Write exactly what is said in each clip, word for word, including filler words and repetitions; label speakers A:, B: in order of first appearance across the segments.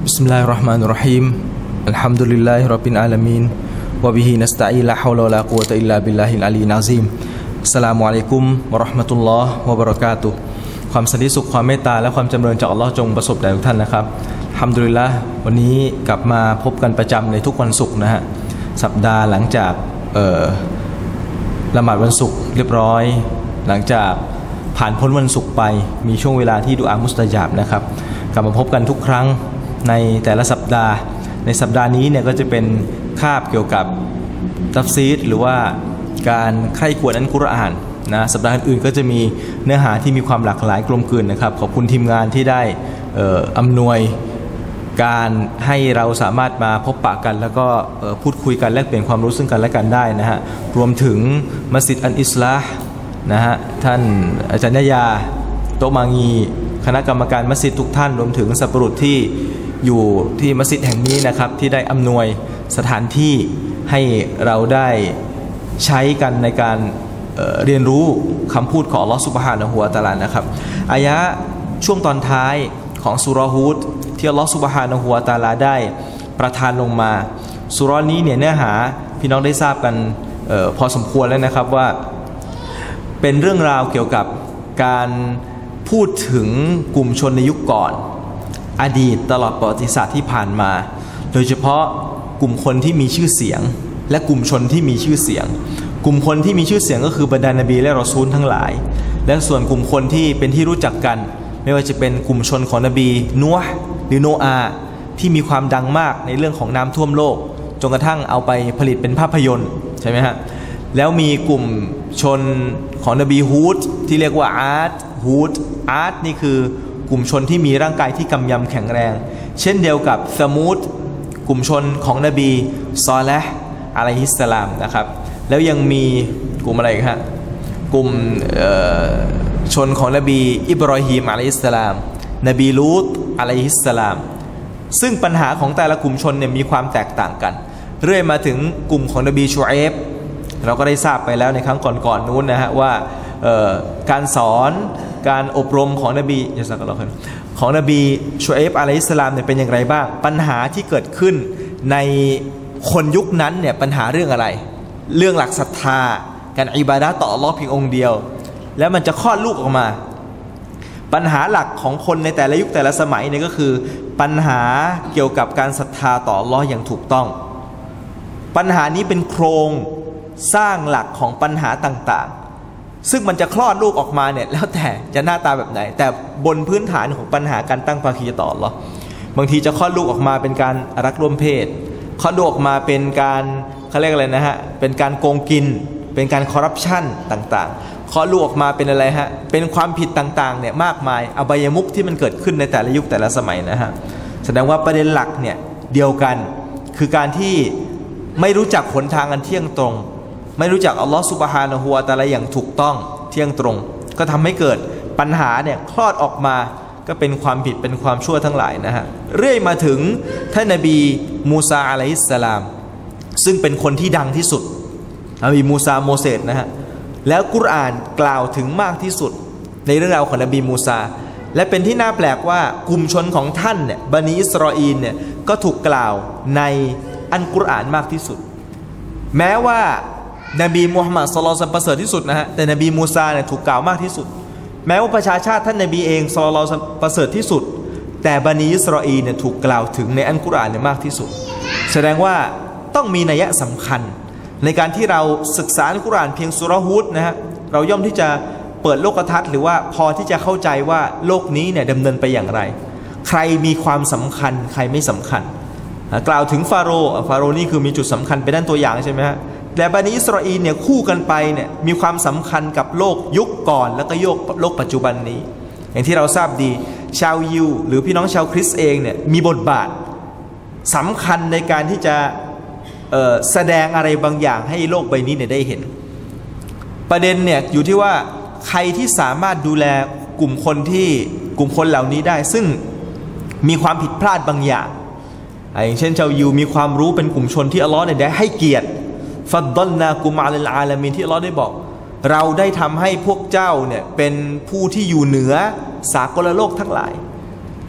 A: Bismillahirrahmanirrahim. Alhamdulillahirabbil alamin wa bihi nasta'in la haula wala quwwata illa billahil aliyyil azim. Assalamualaikum warahmatullahi wabarakatuh. ความสันติสุขความเมตตาและความจำเริญจากอัลลอฮ์จงประสบแด่ทุกท่านนะครับอัลฮัมดุลิลละห์วันนี้กลับมาพบกันประจำในทุกวันศุกร์นะฮะสัปดาห์หลังจากเอ่อละหมาดวันศุกร์เรียบร้อยหลังจากผ่านพ้นวันศุกร์ไปมีช่วงเวลาที่ดุอามุสตะญาบนะครับกลับมาพบกันทุกครั้งในแต่ละสัปดาห์ในสัปดาห์นี้เนี่ยก็จะเป็นคาบเกี่ยวกับตัฟซีรหรือว่าการใคร่ควรอัลกุรอานนะสัปดาห์อื่นๆก็จะมีเนื้อหาที่มีความหลากหลายกลมกลืนนะครับขอบคุณทีมงานที่ได้เอ่ออำนวยการให้เราสามารถมาพบปะกันแล้วก็พูดคุยกันแลกเปลี่ยนความรู้ซึ่งกันและกันได้นะฮะรวมถึงมัสยิดอันอิสลาห์นะฮะท่านอาจารย์ยาโตมางีคณะกรรมการมัสยิดทุกท่านรวมถึงสัปรุษที่อยู่ที่มัสยิดแห่งนี้นะครับที่ได้อำนวยสถานที่ให้เราได้ใช้กันในการเอ่อเรียนรู้คำพูดของอัลลอฮฺซุบฮานะฮูวะตะอาลานะครับอายะช่วงตอนท้ายของซูเราะห์ฮูดที่อัลลอฮฺซุบฮานะฮูวะตะอาลาได้ประทานลงมาซูเราะห์นี้เนี่ยเนื้อหาพี่น้องได้ทราบกันเอ่อพอสมควรแล้วนะครับว่าเป็นเรื่องราวเกี่ยวกับการพูดถึงกลุ่มชนในยุคก่อนอดีตตลอดประวัติศาสตร์ที่ผ่านมาโดยเฉพาะกลุ่มคนที่มีชื่อเสียงและกลุ่มชนที่มีชื่อเสียงกลุ่มคนที่มีชื่อเสียงก็คือบรรดานบีและรอซูลทั้งหลายและส่วนกลุ่มคนที่เป็นที่รู้จักกันไม่ว่าจะเป็นกลุ่มชนของนบีนูห์หรือโนอาห์ที่มีความดังมากในเรื่องของน้ำท่วมโลกจนกระทั่งเอาไปผลิตเป็นภาพยนตร์ใช่ไหมฮะแล้วมีกลุ่มชนของนบีฮูดที่เรียกว่าอาร์ตฮูดอาร์ตนี่คือกลุ่มชนที่มีร่างกายที่กำยำแข็งแรงเช่นเดียวกับซะมูดกลุ่มชนของนบีซอลิห์อะลัยฮิสสลามนะครับแล้วยังมีกลุ่มอะไรอีกฮะกลุ่มชนของนบีอิบรอฮีมอะลัยฮิสสลามนบีลูตอะลัยฮิสสลามซึ่งปัญหาของแต่ละกลุ่มชนเนี่ยมีความแตกต่างกันเรื่อยมาถึงกลุ่มของนบีชูเอฟเราก็ได้ทราบไปแล้วในครั้งก่อนๆนู้นนะฮะว่าการสอนการอบรมของนบียะซักอัลลอฮุของนบีชูเอฟอะลัยฮิสสลามเนี่ยเป็นอย่างไรบ้างปัญหาที่เกิดขึ้นในคนยุคนั้นเนี่ยปัญหาเรื่องอะไรเรื่องหลักศรัทธาการอิบาดะห์ต่ออัลลอฮ์เพียงองค์เดียวแล้วมันจะคลอดลูกออกมาปัญหาหลักของคนในแต่ละยุคแต่ละสมัยเนี่ยก็คือปัญหาเกี่ยวกับการศรัทธาต่ออัลลอฮ์อย่างถูกต้องปัญหานี้เป็นโครงสร้างหลักของปัญหาต่างๆซึ่งมันจะคลอดลูกออกมาเนี่ยแล้วแต่จะหน้าตาแบบไหนแต่บนพื้นฐานของปัญหาการตั้งภาคีต่ออัลลอฮ์บางทีจะคลอดลูกออกมาเป็นการรักร่วมเพศคลอดลูกออกมาเป็นการเขาเรียกอะไรนะฮะเป็นการโกงกินเป็นการคอร์รัปชันต่างๆคลอดลูกออกมาเป็นอะไรฮะเป็นความผิดต่างๆเนี่ยมากมายอบายมุขที่มันเกิดขึ้นในแต่ละยุคแต่ละสมัยนะฮะแสดงว่าประเด็นหลักเนี่ยเดียวกันคือการที่ไม่รู้จักหนทางอันเที่ยงตรงไม่รู้จักอัลลอฮฺซุบฮานะฮูวะตะอาลาอย่างถูกต้องเที่ยงตรงก็ทำให้เกิดปัญหาเนี่ยคลอดออกมาก็เป็นความผิดเป็นความชั่วทั้งหลายนะฮะเรื่อยมาถึงท่านนบีมูซาอะลัยฮิสสลามซึ่งเป็นคนที่ดังที่สุดนบีมูซาโมเสสนะฮะแล้วกุรอานกล่าวถึงมากที่สุดในเรื่องราวของนบีมูซาและเป็นที่น่าแปลกว่ากลุ่มชนของท่านเนี่ยบันิอิสราอีลเนี่ยก็ถูกกล่าวในอัลกุรอานมากที่สุดแม้ว่านบีมุฮัมมัดศ็อลลัลลอฮุอะลัยฮิวะซัลลัมประเสริฐที่สุดนะฮะแต่นบีมูซาเนี่ยถูกกล่าวมากที่สุดแม้ว่าประชาชาติท่านนบีเองศ็อลลัลลอฮุอะลัยฮิวะซัลลัมประเสริฐที่สุดแต่บันิอิสราอีลเนี่ยถูกกล่าวถึงในอัลกุรอานเนี่ยมากที่สุดแสดงว่าต้องมีนัยสำคัญในการที่เราศึกษาอัลกุรอานเพียงซูเราะห์ฮูดนะฮะเราย่อมที่จะเปิดโลกทัศน์หรือว่าพอที่จะเข้าใจว่าโลกนี้เนี่ยดำเนินไปอย่างไรใครมีความสำคัญใครไม่สำคัญกล่าวถึงฟาโรห์ฟาโรห์นี่คือมีจุดสำคัญเป็นด้านตัวอย่างใช่ไหมฮะแต่บันิอิสราอีลเนี่ยคู่กันไปเนี่ยมีความสำคัญกับโลกยุคก่อนแล้วก็โลกโลกปัจจุบันนี้อย่างที่เราทราบดีชาวยิวหรือพี่น้องชาวคริสต์เองเนี่ยมีบทบาทสำคัญในการที่จะแสดงอะไรบางอย่างให้โลกใบนี้เนี่ยได้เห็นประเด็นเนี่ยอยู่ที่ว่าใครที่สามารถดูแลกลุ่มคนที่กลุ่มคนเหล่านี้ได้ซึ่งมีความผิดพลาดบางอย่างอย่างเช่นชาวยิวมีความรู้เป็นกลุ่มชนที่อัลลอฮ์เนี่ยได้ให้เกียรติฟัดดัลนากุมอะลัลอาลามีนที่อัลลอฮ์ได้บอกเราได้ทำให้พวกเจ้าเนี่ยเป็นผู้ที่อยู่เหนือสากลโลกทั้งหลาย แ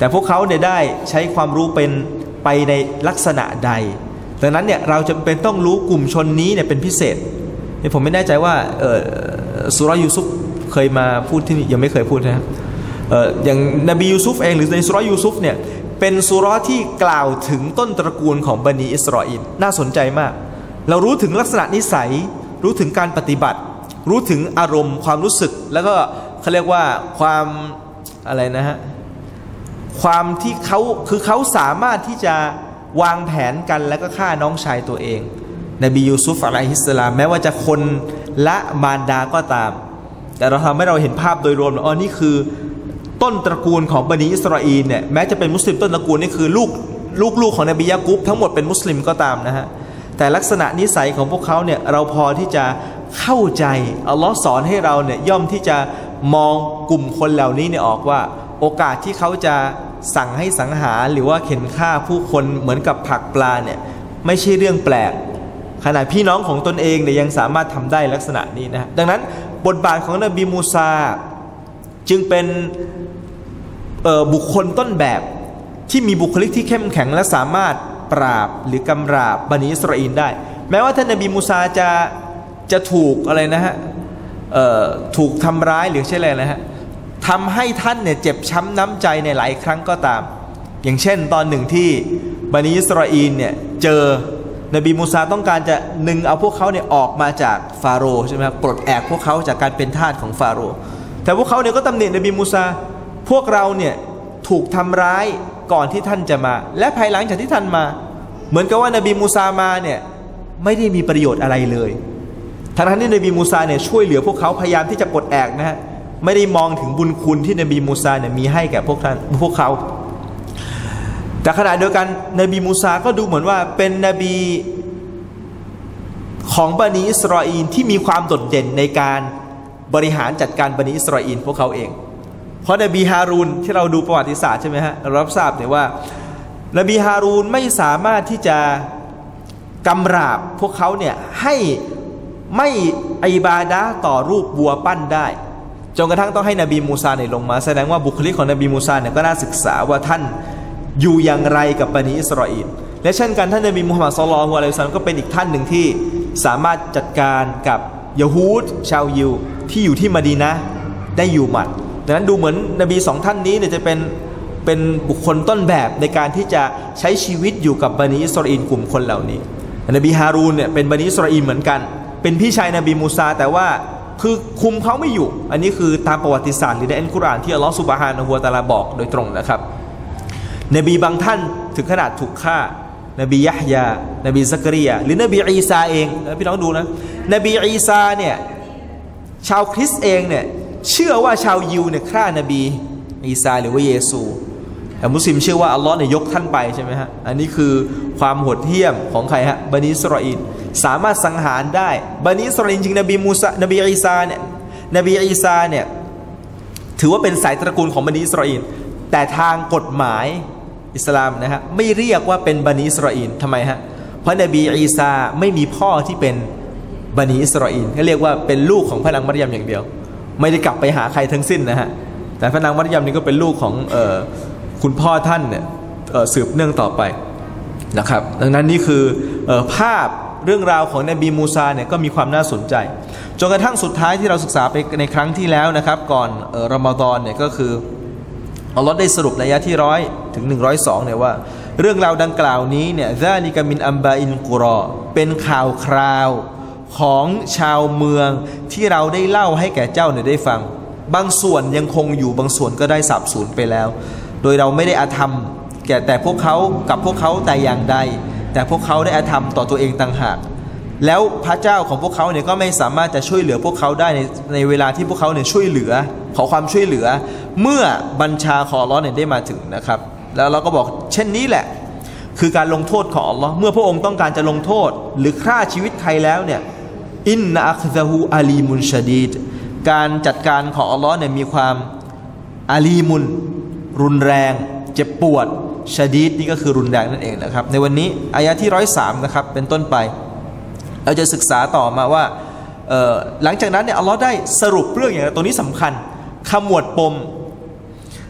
A: แต่พวกเขาเนี่ยได้ใช้ความรู้เป็นไปในลักษณะใดดังนั้นเนี่ยเราจำเป็นต้องรู้กลุ่มชนนี้เนี่ยเป็นพิเศษผมไม่แน่ใจว่าเออสุรายูซุฟเคยมาพูดที่นี่ยังไม่เคยพูดนะเอออย่างนบียูซุฟเองหรือในสุรายูซุฟเนี่ยเป็นสุราที่กล่าวถึงต้นตระกูลของบันิอิสราเอลน่าสนใจมากเรารู้ถึงลักษณะนิสัยรู้ถึงการปฏิบัติรู้ถึงอารมณ์ความรู้สึกแล้วก็เขาเรียกว่าความอะไรนะฮะความที่เขาคือเขาสามารถที่จะวางแผนกันแล้วก็ฆ่าน้องชายตัวเองนบียูซุฟอะลัยฮิสสลามแม้ว่าจะคนละมารดาก็ตามแต่เราทำให้เราเห็นภาพโดยรวมอ๋อนี่คือต้นตระกูลของบันิอิสราเอลเนี่ยแม้จะเป็นมุสลิมต้นตระกูลนี่คือลูกลูกๆของนบียะกุบทั้งหมดเป็นมุสลิมก็ตามนะฮะแต่ลักษณะนิสัยของพวกเขาเนี่ยเราพอที่จะเข้าใจอัลลอฮ์สอนให้เราเนี่ยย่อมที่จะมองกลุ่มคนเหล่านี้เนี่ยออกว่าโอกาสที่เขาจะสั่งให้สังหารหรือว่าเข็นฆ่าผู้คนเหมือนกับผักปลาเนี่ยไม่ใช่เรื่องแปลกขณะพี่น้องของตนเองเนี่ยยังสามารถทำได้ลักษณะนี้นะดังนั้นบทบาทของนบีมูซาจึงเป็นบุคคลต้นแบบที่มีบุคลิกที่เข้มแข็งและสามารถปราบหรือกำราบบันิอิสราเอลได้แม้ว่าท่านนบีมูซาจะจะถูกอะไรนะฮะถูกทำร้ายหรือใช่อะไรนะฮะทำให้ท่านเนี่ยเจ็บช้ำน้ำใจในหลายครั้งก็ตามอย่างเช่นตอนหนึ่งที่บันิอิสราเอลเนี่ยเจอนบีมูซาต้องการจะนึงเอาพวกเขาเนี่ยออกมาจากฟาโรห์ใช่ไหมครับปลดแอกพวกเขาจากการเป็นทาสของฟาโรห์แต่พวกเขาเนี่ยก็ตำหนินบีมูซาพวกเราเนี่ยถูกทำร้ายก่อนที่ท่านจะมาและภายหลังจากที่ท่านมาเหมือนกับว่านบีมูซามาเนี่ยไม่ได้มีประโยชน์อะไรเลยทั้งที่นบีมูซาเนี่ยช่วยเหลือพวกเขาพยายามที่จะปลดแอกนะฮะไม่ได้มองถึงบุญคุณที่นบีมูซาเนี่ยมีให้แก่พวกท่านพวกเขาแต่ขณะเดียวกันนบีมูซาก็ดูเหมือนว่าเป็นนบีของบันิอิสราเอลที่มีความโดดเด่นในการบริหารจัดการบันิอิสราเอลพวกเขาเองเพราะนบีฮารูนที่เราดูประวัติศาสตร์ใช่ไหมฮะเรารับทราบเนี่ยว่านบีฮารูนไม่สามารถที่จะกำราบพวกเขาเนี่ยให้ไม่อิบาดะห์ต่อรูปวัวปั้นได้จนกระทั่งต้องให้นบีมูซาเนี่ยลงมาแสดงว่าบุคลิกของนบีมูซาเนี่ยก็น่าศึกษาว่าท่านอยู่อย่างไรกับบันิอิสราเอลและเช่นกันท่านนบีมุฮัมมัดศ็อลลัลลอฮุอะลัยฮิวะซัลลัมก็เป็นอีกท่านหนึ่งที่สามารถจัดการกับยะฮูดชาวยิวที่อยู่ที่มะดีนะห์ได้อยู่หมัดดังนั้นดูเหมือนนบีสองท่านนี้เนี่ยจะเป็นเป็นบุคคลต้นแบบในการที่จะใช้ชีวิตอยู่กับบันิอิสราเอลกลุ่มคนเหล่านี้นบีฮารูนเนี่ยเป็นบันิอิสราเอลเหมือนกันเป็นพี่ชายนบีมูซาแต่ว่าคือคุมเขาไม่อยู่อันนี้คือตามประวัติศาสตร์หรือในอัลกุรอานที่อัลลอฮฺซุบฮานะฮูวะตะอาลาบอกโดยตรงนะครับนบีบางท่านถึงขนาดถูกฆ่านบียะฮยานบีซักริยาหรือนบีอีซาเองพี่น้องดูนะนบีอีซาเนี่ยชาวคริสต์เองเนี่ยเชื่อว่าชาวยิวเนี่ยฆ่านบีอีซาหรือว่าเยซูแต่มุสลิมเชื่อว่าอัลลอฮ์เนี่ยยกท่านไปใช่ไหมฮะอันนี้คือความโหดเหี้ยมของใครฮะบันิอิสราเอลสามารถสังหารได้บันิอิสราเอลจริงนบีมูซานบีอีซาเนี่ยนบีอีซาเนี่ยถือว่าเป็นสายตระกูลของบันิอิสราเอลแต่ทางกฎหมายอิสลามนะฮะไม่เรียกว่าเป็นบันิอิสราเอลทำไมฮะเพราะนบีอีซาไม่มีพ่อที่เป็นบันิอิสราเอลเขาเรียกว่าเป็นลูกของพระนางมัรยมอย่างเดียวไม่ได้กลับไปหาใครทั้งสิ้นนะฮะแต่พระนางมัรยมนี่ก็เป็นลูกของเอ่อคุณพ่อท่านเนี่ยสืบเนื่องต่อไปนะครับดังนั้นนี่คือเอ่อภาพเรื่องราวของนบีมูซาเนี่ยก็มีความน่าสนใจจนกระทั่งสุดท้ายที่เราศึกษาไปในครั้งที่แล้วนะครับก่อนเอ่อรอมฎอนเนี่ยก็คืออัลลอฮ์ได้สรุปในอายะที่ร้อยถึงหนึ่งร้อยสองเนี่ยว่าเรื่องราวดังกล่าวนี้เนี่ยซาลิกะมินอัมบาอินกุรอเป็นข่าวคราวของชาวเมืองที่เราได้เล่าให้แก่เจ้าเนี่ยได้ฟังบางส่วนยังคงอยู่บางส่วนก็ได้สับสูญไปแล้วโดยเราไม่ได้อาธรรมแก่แต่พวกเขากับพวกเขาแต่อย่างใดแต่พวกเขาได้อาธรรมต่อตัวเองต่างหากแล้วพระเจ้าของพวกเขาเนี่ยก็ไม่สามารถจะช่วยเหลือพวกเขาได้ในในเวลาที่พวกเขาเนี่ยช่วยเหลือขอความช่วยเหลือเมื่อบัญชาของอัลเลาะห์เนี่ยได้มาถึงนะครับแล้วเราก็บอกเช่นนี้แหละคือการลงโทษของอัลเลาะห์เมื่อพระองค์ต้องการจะลงโทษหรือฆ่าชีวิตใครแล้วเนี่ยอินนะอัคซะฮูอาลีมุนชะดีดการจัดการของอัลเลาะห์เนี่ยมีความอาลีมุนรุนแรงเจ็บปวดชะดีดนี่ก็คือรุนแรงนั่นเองนะครับในวันนี้อายะที่ร้อยสามนะครับเป็นต้นไปเราจะศึกษาต่อมาว่าหลังจากนั้นเนี่ยอัลลอฮ์ได้สรุปเรื่องอย่างไรตัวนี้สำคัญขมวดปม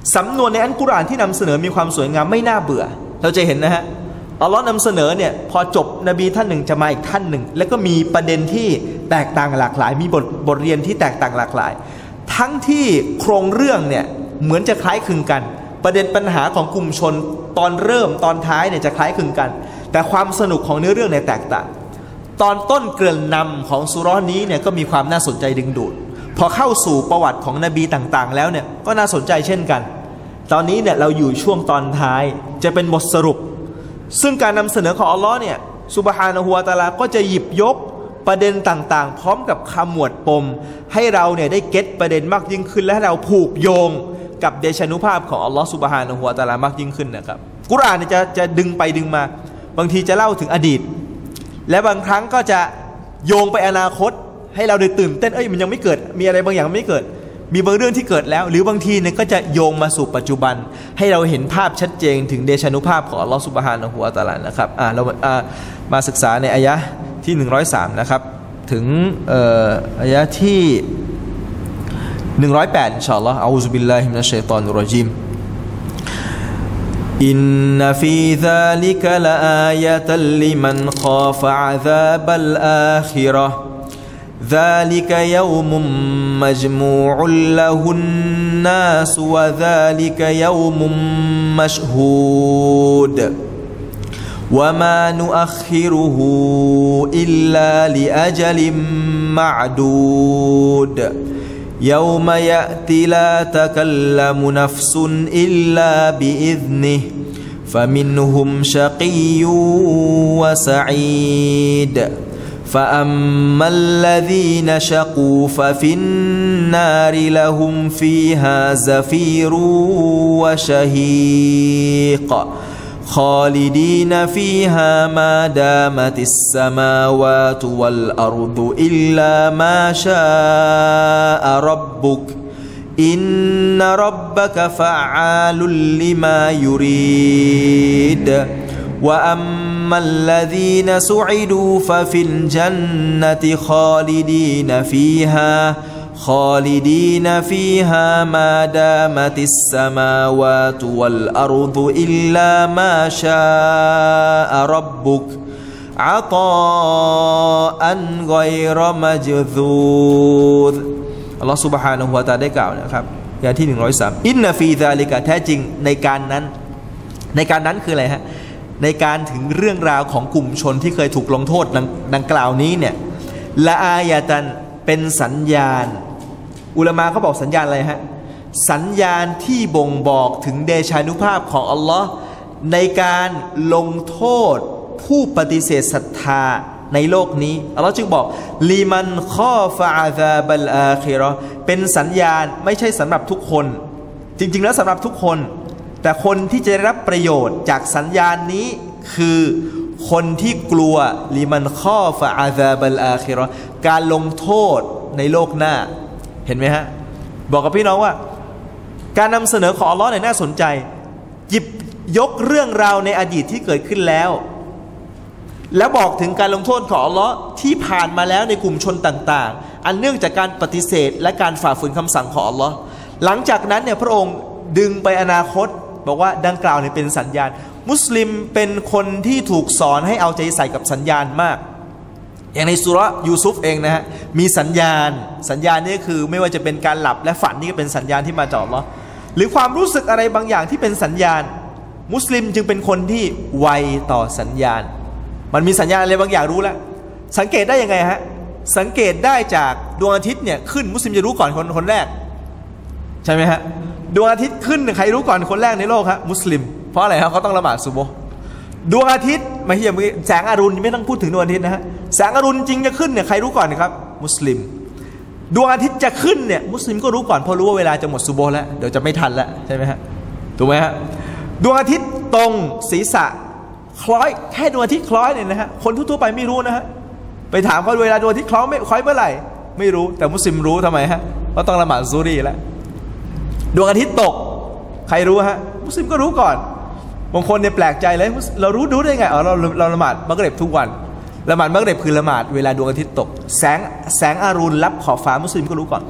A: สำนวนในอัลกุรอานที่นำเสนอมีความสวยงามไม่น่าเบื่อเราจะเห็นนะฮะอัลลอฮ์นำเสนอเนี่ยพอจบนบีท่านหนึ่งจะมาอีกท่านหนึ่งแล้วก็มีประเด็นที่แตกต่างหลากหลายมีบทบทเรียนที่แตกต่างหลากหลายทั้งที่โครงเรื่องเนี่ยเหมือนจะคล้ายคลึงกันประเด็นปัญหาของกลุ่มชนตอนเริ่มตอนท้ายเนี่ยจะคล้ายคลึงกันแต่ความสนุกของเนื้อเรื่องเนี่ยแตกต่างตอนต้นเกริ่นนำของสุเราะห์นี้เนี่ยก็มีความน่าสนใจดึงดูดพอเข้าสู่ประวัติของนบีต่างๆแล้วเนี่ยก็น่าสนใจเช่นกันตอนนี้เนี่ยเราอยู่ช่วงตอนท้ายจะเป็นบทสรุปซึ่งการนำเสนอของอัลลอฮ์เนี่ยซุบฮานะฮูวะตะอาลาก็จะหยิบยกประเด็นต่างๆพร้อมกับคำหมวดปมให้เราเนี่ยได้เก็ตประเด็นมากยิ่งขึ้นและให้เราผูกโยงกับเดชานุภาพของอัลลอฮ์ซุบฮานะฮูวะตะอาลามากยิ่งขึ้นนะครับกุรอานเนี่ยจะจะดึงไปดึงมาบางทีจะเล่าถึงอดีตและบางครั้งก็จะโยงไปอนาคตให้เราได้ตื่นเต้นเอ้ยมันยังไม่เกิดมีอะไรบางอย่างไม่เกิดมีบางเรื่องที่เกิดแล้วหรือบางทีเนี่ยก็จะโยงมาสู่ปัจจุบันให้เราเห็นภาพชัดเจนถึงเดชานุภาพของอัลลอฮฺซุบฮานะฮูวะตะอาลานะครับอ่าเราอ่ามาศึกษาในอายะห์ที่หนึ่งร้อยสามนะครับถึงเอ่ออายะห์ที่หนึ่งร้อยแปดอินชาอัลลอฮ์อะอูซุบิลลาฮิมินัชชัยฏอนิรเราะญีมอินนฟีซาลิกะลาอายะตัลลิมันคอฟะอะซาบัลอาคิเราะห์ذلك يوم مجموع له الناس وذلك يوم مشهود وما نؤخره إلا لأجل معدود يوم يأتي لا تكلم نفس إلا بإذنه فمنهم شقي وسعيد فأما الذين شقوا ففي النار لهم فيها زفير وشهيق خالدين فيها ما دامت السماوات والأرض إلا ما شاء ربك إن ربك فعال لما يريد وأما الذين سعدوا ففي الجنة خالدين فيها خالدين فيها ما دامت السماوات والأرض إلا ما شاء ربك عطاء غير مجذوذ อัลลอฮฺ سبحانه และ تعالى ได้กล่าวนะครับอายะห์ที่หนึ่งร้อยสามอินนะฟีซาลิกะแท้จริงในการนั้นในการนั้นคืออะไรฮะในการถึงเรื่องราวของกลุ่มชนที่เคยถูกลงโทษด ง, ดังกล่าวนี้เนี่ยละอายะตันเป็นสัญญาณอุลามะเขาบอกสัญญาณอะไรฮะสัญญาณที่บ่งบอกถึงเดชานุภาพของอัลลอฮ์ในการลงโทษผู้ปฏิเสธศรัทธาในโลกนี้อัลลอฮ์จึงบอกลีมันคอฟะอาซาบัลอาคิเราะห์เป็นสัญญาณไม่ใช่สำหรับทุกคนจริงๆแล้วสำหรับทุกคนแต่คนที่จะได้รับประโยชน์จากสัญญาณนี้คือคนที่กลัวลิมันคอฟะอาซาบัลอาคิเราะห์การลงโทษในโลกหน้าเห็นไหมฮะบอกกับพี่น้องว่าการนำเสนอของอัลลอฮ์เนี่ยน่าสนใจหยิบยกเรื่องราวในอดีตที่เกิดขึ้นแล้วแล้วบอกถึงการลงโทษของอัลลอฮ์ที่ผ่านมาแล้วในกลุ่มชนต่างๆอันเนื่องจากการปฏิเสธและการฝ่าฝืนคำสั่งของอัลลอฮ์หลังจากนั้นเนี่ยพระองค์ดึงไปอนาคตบอกว่าดังกล่าวเนี่ยเป็นสัญญาณมุสลิมเป็นคนที่ถูกสอนให้เอาใจใส่กับสัญญาณมากอย่างในสุเราะห์ยูซุฟเองนะฮะมีสัญญาณสัญญาณนี้คือไม่ว่าจะเป็นการหลับและฝันนี่ก็เป็นสัญญาณที่มาจากอัลเลาะห์หรือความรู้สึกอะไรบางอย่างที่เป็นสัญญาณมุสลิมจึงเป็นคนที่ไวต่อสัญญาณมันมีสัญญาณอะไรบางอย่างรู้แล้วสังเกตได้ยังไงฮะสังเกตได้จากดวงอาทิตย์เนี่ยขึ้นมุสลิมจะรู้ก่อนคนคนแรกใช่ไหมฮะดวงอาทิตย์ขึ้นใครรู้ก่อนคนแรกในโลกครับมุสลิมเพราะอะไรครับเขาต้องละหมาดซุบฮ์ดวงอาทิตย์ไม่ใช่แสงอรุณไม่ต้องพูดถึงดวงอาทิตย์นะฮะแสงอรุณจริงจะขึ้นเนี่ยใครรู้ก่อนครับมุสลิมดวงอาทิตย์จะขึ้นเนี่ยมุสลิมก็รู้ก่อนเพราะรู้ว่าเวลาจะหมดซุบฮ์แล้วเดี๋ยวจะไม่ทันแล้วใช่ไหมฮะถูกไหมฮะดวงอาทิตย์ตรงศีรษะคล้อยแค่ดวงอาทิตย์คล้อยเนี่ยนะฮะคนทั่วไปไม่รู้นะฮะไปถามเขาเวลาดวงอาทิตย์คล้อยไม่คล้อยเมื่อไหร่ไม่รู้แต่มุสลิมรู้ทำไมฮะเพราะต้องละหมาดซุรีแล้วดวงอาทิตย์ตกใครรู้ฮะมุสลิมก็รู้ก่อนบางคนเนี่ยแปลกใจเลยเรารู้รู้ได้ไงอ๋อเราเราละหมาดมักริบทุกวันละหมาดมักริบคือละหมาดเวลาดวงอาทิตย์ตกแสงแสงอรุณลับขอบฟ้ามุสลิมก็รู้ก่อน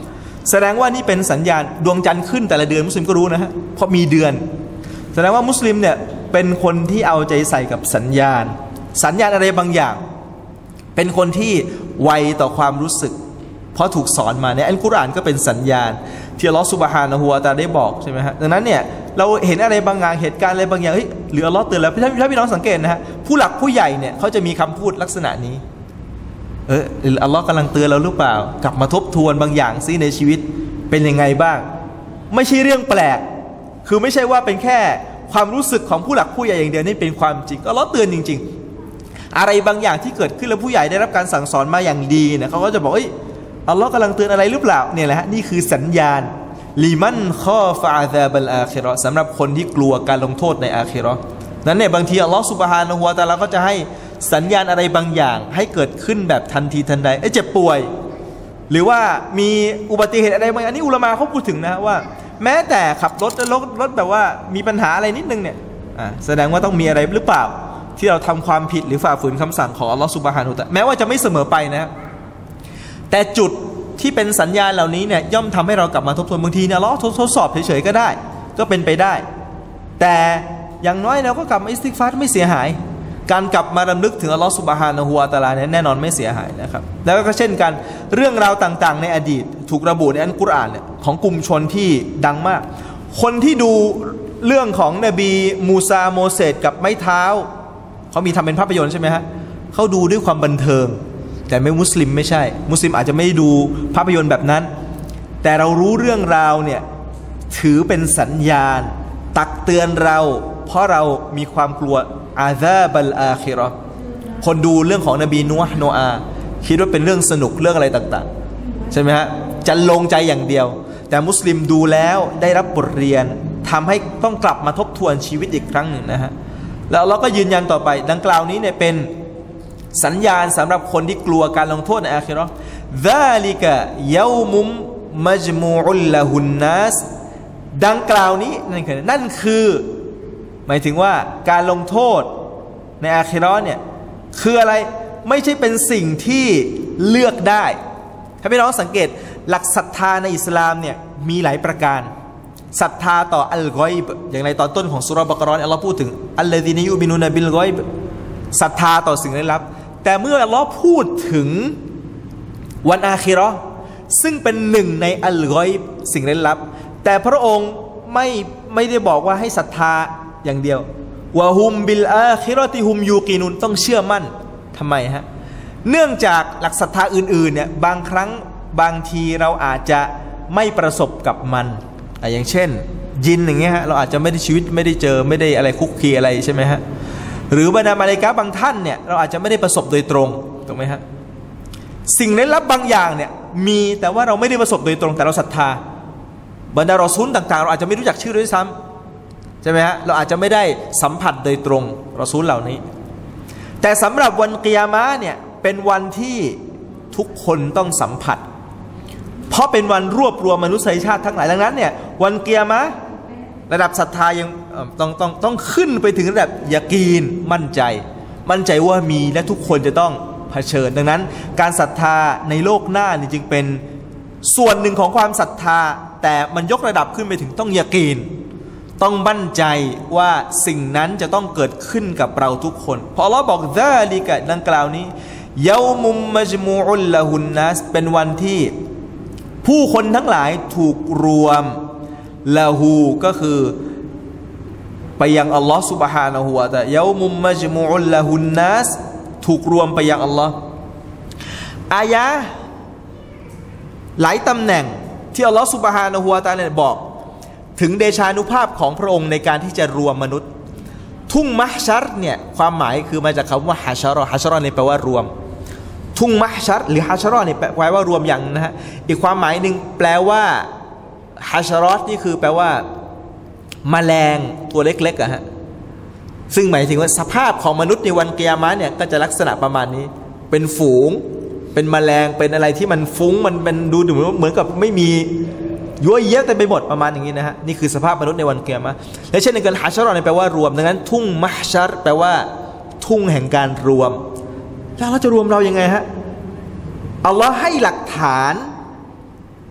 A: แสดงว่านี่เป็นสัญญาณดวงจันทร์ขึ้นแต่ละเดือนมุสลิมก็รู้นะฮะเพราะมีเดือนแสดงว่ามุสลิมเนี่ยเป็นคนที่เอาใจใส่กับสัญญาณสัญญาณอะไรบางอย่างเป็นคนที่ไวต่อความรู้สึกเพราะถูกสอนมาในอัลกุรอานก็เป็นสัญญาณที่อัลลอฮฺซุบฮานะฮูวะตะอาลาได้บอกใช่ไหมฮะดังนั้นเนี่ยเราเห็นอะไรบางอย่างเหตุการณ์อะไรบางอย่างเฮ้ยหรืออัลลอฮฺเตือนแล้วถ้าถ้าพี่น้องสังเกตนะฮะผู้หลักผู้ใหญ่เนี่ยเขาจะมีคำพูดลักษณะนี้เอออัลลอฮฺกำลังเตือนเราหรือเปล่ากลับมาทบทวนบางอย่างซิในชีวิตเป็นยังไงบ้างไม่ใช่เรื่องแปลกคือไม่ใช่ว่าเป็นแค่ความรู้สึกของผู้หลักผู้ใหญ่อย่างเดียวนี่เป็นความจริงอัลลอฮฺเตือนจริงๆอะไรบางอย่างที่เกิดขึ้นแล้วผู้ใหญ่ได้รับการสั่งสอนมาอย่างดีเนี่ยเขาก็จะบอกเอ้ยอัลลอฮ์กำลังเตือนอะไรหรือเปล่าเนี่ยแหละฮะนี่คือสัญญาณลิมันคอฟะอาซาบัลอาคิเราะห์สำหรับคนที่กลัวการลงโทษในอาคิเราะห์นั้นเนี่ยบางทีอัลลอฮ์ซุบฮานะฮูวะตะอาลาก็จะให้สัญญาณอะไรบางอย่างให้เกิดขึ้นแบบทันทีทันใดเอ้ยเจ็บป่วยหรือว่ามีอุบัติเหตุอะไรบางอย่างอันนี้อุลามะเขาพูดถึงนะว่าแม้แต่ขับรถแล้วรถรถแบบว่ามีปัญหาอะไรนิดนึงเนี่ยอ่าแสดงว่าต้องมีอะไรหรือเปล่าที่เราทำความผิดหรือฝ่าฝืนคำสั่งของอัลลอฮ์ซุบฮานะฮูวะตะอาลาแม้ว่าจะไม่เสมอไปนะแต่จุดที่เป็นสัญญาณเหล่านี้เนี่ยย่อมทำให้เรากลับมาทบทวนบางทีเนี่ยเราทดสอบเฉยๆก็ได้ก็เป็นไปได้แต่อย่างน้อยเราก็กลับมาอิสติฆฟารไม่เสียหายการกลับมารำลึกถึงอัลลอฮฺซุบฮานะฮูวะตะอาลาเนี่ยแน่นอนไม่เสียหายนะครับแล้วก็เช่นกันเรื่องราวต่างๆในอดีตถูกระบุในอัลกุรอานเนี่ยของกลุ่มชนที่ดังมากคนที่ดูเรื่องของนบีมูซาโมเสสกับไม้เท้าเขามีทำเป็นภาพยนตร์ใช่ไหมฮะเขาดูด้วยความบันเทิงแต่ไม่มุสลิมไม่ใช่มุสลิมอาจจะไม่ดูภาพยนตร์แบบนั้นแต่เรารู้เรื่องราวเนี่ยถือเป็นสัญญาณตักเตือนเราเพราะเรามีความกลัวอาซาบัลอาคิเราะห์คนดูเรื่องของนบีนูฮ์โนอาห์คิดว่าเป็นเรื่องสนุกเรื่องอะไรต่างๆใช่ไหมฮะจะลงใจอย่างเดียวแต่มุสลิมดูแล้วได้รับบทเรียนทำให้ต้องกลับมาทบทวนชีวิตอีกครั้งหนึ่งนะฮะแล้วเราก็ยืนยันต่อไปดังกล่าวนี้เนี่ยเป็นสัญญาณสำหรับคนที่กลัวการลงโทษในอาคิเราะห์ซาลิกะยอมุมมัจมูอุลละฮุนนัสดังกล่าวนี้นั่นคือนั่นคือหมายถึงว่าการลงโทษในอาคิเราะห์เนี่ยคืออะไรไม่ใช่เป็นสิ่งที่เลือกได้ถ้าพี่น้องสังเกตหลักศรัทธาในอิสลามเนี่ยมีหลายประการศรัทธาต่ออัลกอยบอย่างในตอนต้นของซูเราะห์บักเราะห์อัลลอฮ์พูดถึงอัลลซีนะยูมินูนะบิลกอยบศรัทธาต่อสิ่งลี้ลับแต่เมื่ออัลลอฮ์พูดถึงวันอาคิเราะห์ซึ่งเป็นหนึ่งในอัลกอยบสิ่งลี้ลับแต่พระองค์ไม่ไม่ได้บอกว่าให้ศรัทธาอย่างเดียววะฮุมบิลอาคิเราะติฮุมยูกีนุนต้องเชื่อมั่นทำไมฮะเนื่องจากหลักศรัทธาอื่นๆเนี่ยบางครั้งบางทีเราอาจจะไม่ประสบกับมันอย่างเช่นยินอย่างเงี้ยฮะเราอาจจะไม่ได้ชีวิตไม่ได้เจอไม่ได้อะไรคุกคีอะไรใช่ไหมฮะหรือบรรดามาลาอิกะฮ์บางท่านเนี่ยเราอาจจะไม่ได้ประสบโดยตรงถูกไหมฮะสิ่งลี้ลับบางอย่างเนี่ยมีแต่ว่าเราไม่ได้ประสบโดยตรงแต่เราศรัทธาบรรดารอซูลต่างๆเราอาจจะไม่รู้จักชื่อด้วยซ้ำใช่ไหมฮะเราอาจจะไม่ได้สัมผัสโดยตรงรอซูลเหล่านี้แต่สำหรับวันกิยามะห์เนี่ยเป็นวันที่ทุกคนต้องสัมผัสเพราะเป็นวันรวบรวมมนุษยชาติทั้งหลายดังนั้นเนี่ยวันกิยามะห์ระดับศรัทธายังต้องต้องต้องขึ้นไปถึงระดับยะกีนมั่นใจมั่นใจว่ามีและทุกคนจะต้องเผชิญดังนั้นการศรัทธาในโลกหน้านี่จึงเป็นส่วนหนึ่งของความศรัทธาแต่มันยกระดับขึ้นไปถึงต้องยะกีนต้องมั่นใจว่าสิ่งนั้นจะต้องเกิดขึ้นกับเราทุกคนเพราะอัลเลาะห์บอกซาลิกะดังกล่าวนี้ยอมุมมัจมูอุลละฮุนนัสเป็นวันที่ผู้คนทั้งหลายถูกรวมละหูก็คือไปยังอัลลอฮ์ซุบฮานะฮูวะตะอาลายอมุมมัจมูอุลละฮุนนัสถูกรวมไปยังอัลลอฮ์อายะหลายตำแหน่งที่อัลลอฮ์ซุบฮานะฮูวะตะอาลาบอกถึงเดชานุภาพของพระองค์ในการที่จะรวมมนุษย์ทุ่งมะฮ์ชัรเนี่ยความหมายคือมาจากคำว่าฮะชะรอฮะชะรอเนี่ยแปลว่ารวมทุ่งมะฮ์ชัรหรือฮะชะรอเนี่ยแปลว่ารวมอย่างนะฮะอีกความหมายหนึ่งแปลว่าฮะชะรอนี่คือแปลว่าแมลงตัวเล็กๆอะฮะซึ่งหมายถึงว่าสภาพของมนุษย์ในวันกิยามะห์เนี่ยก็จะลักษณะประมาณนี้เป็นฝูงเป็นแมลงเป็นอะไรที่มันฟุ้งมันเป็นดูเหมือนกับไม่มียั่วเยอะแต่ไปหมดประมาณอย่างนี้นะฮะนี่คือสภาพมนุษย์ในวันกิยามะห์และเช่นเดียวกันฮะชะรอเนี่ยแปลว่ารวมดังนั้นทุ่งมะฮ์ชัรแปลว่าทุ่งแห่งการรวมแล้วเราจะรวมเรายังไงฮะอัลลอฮ์ให้หลักฐาน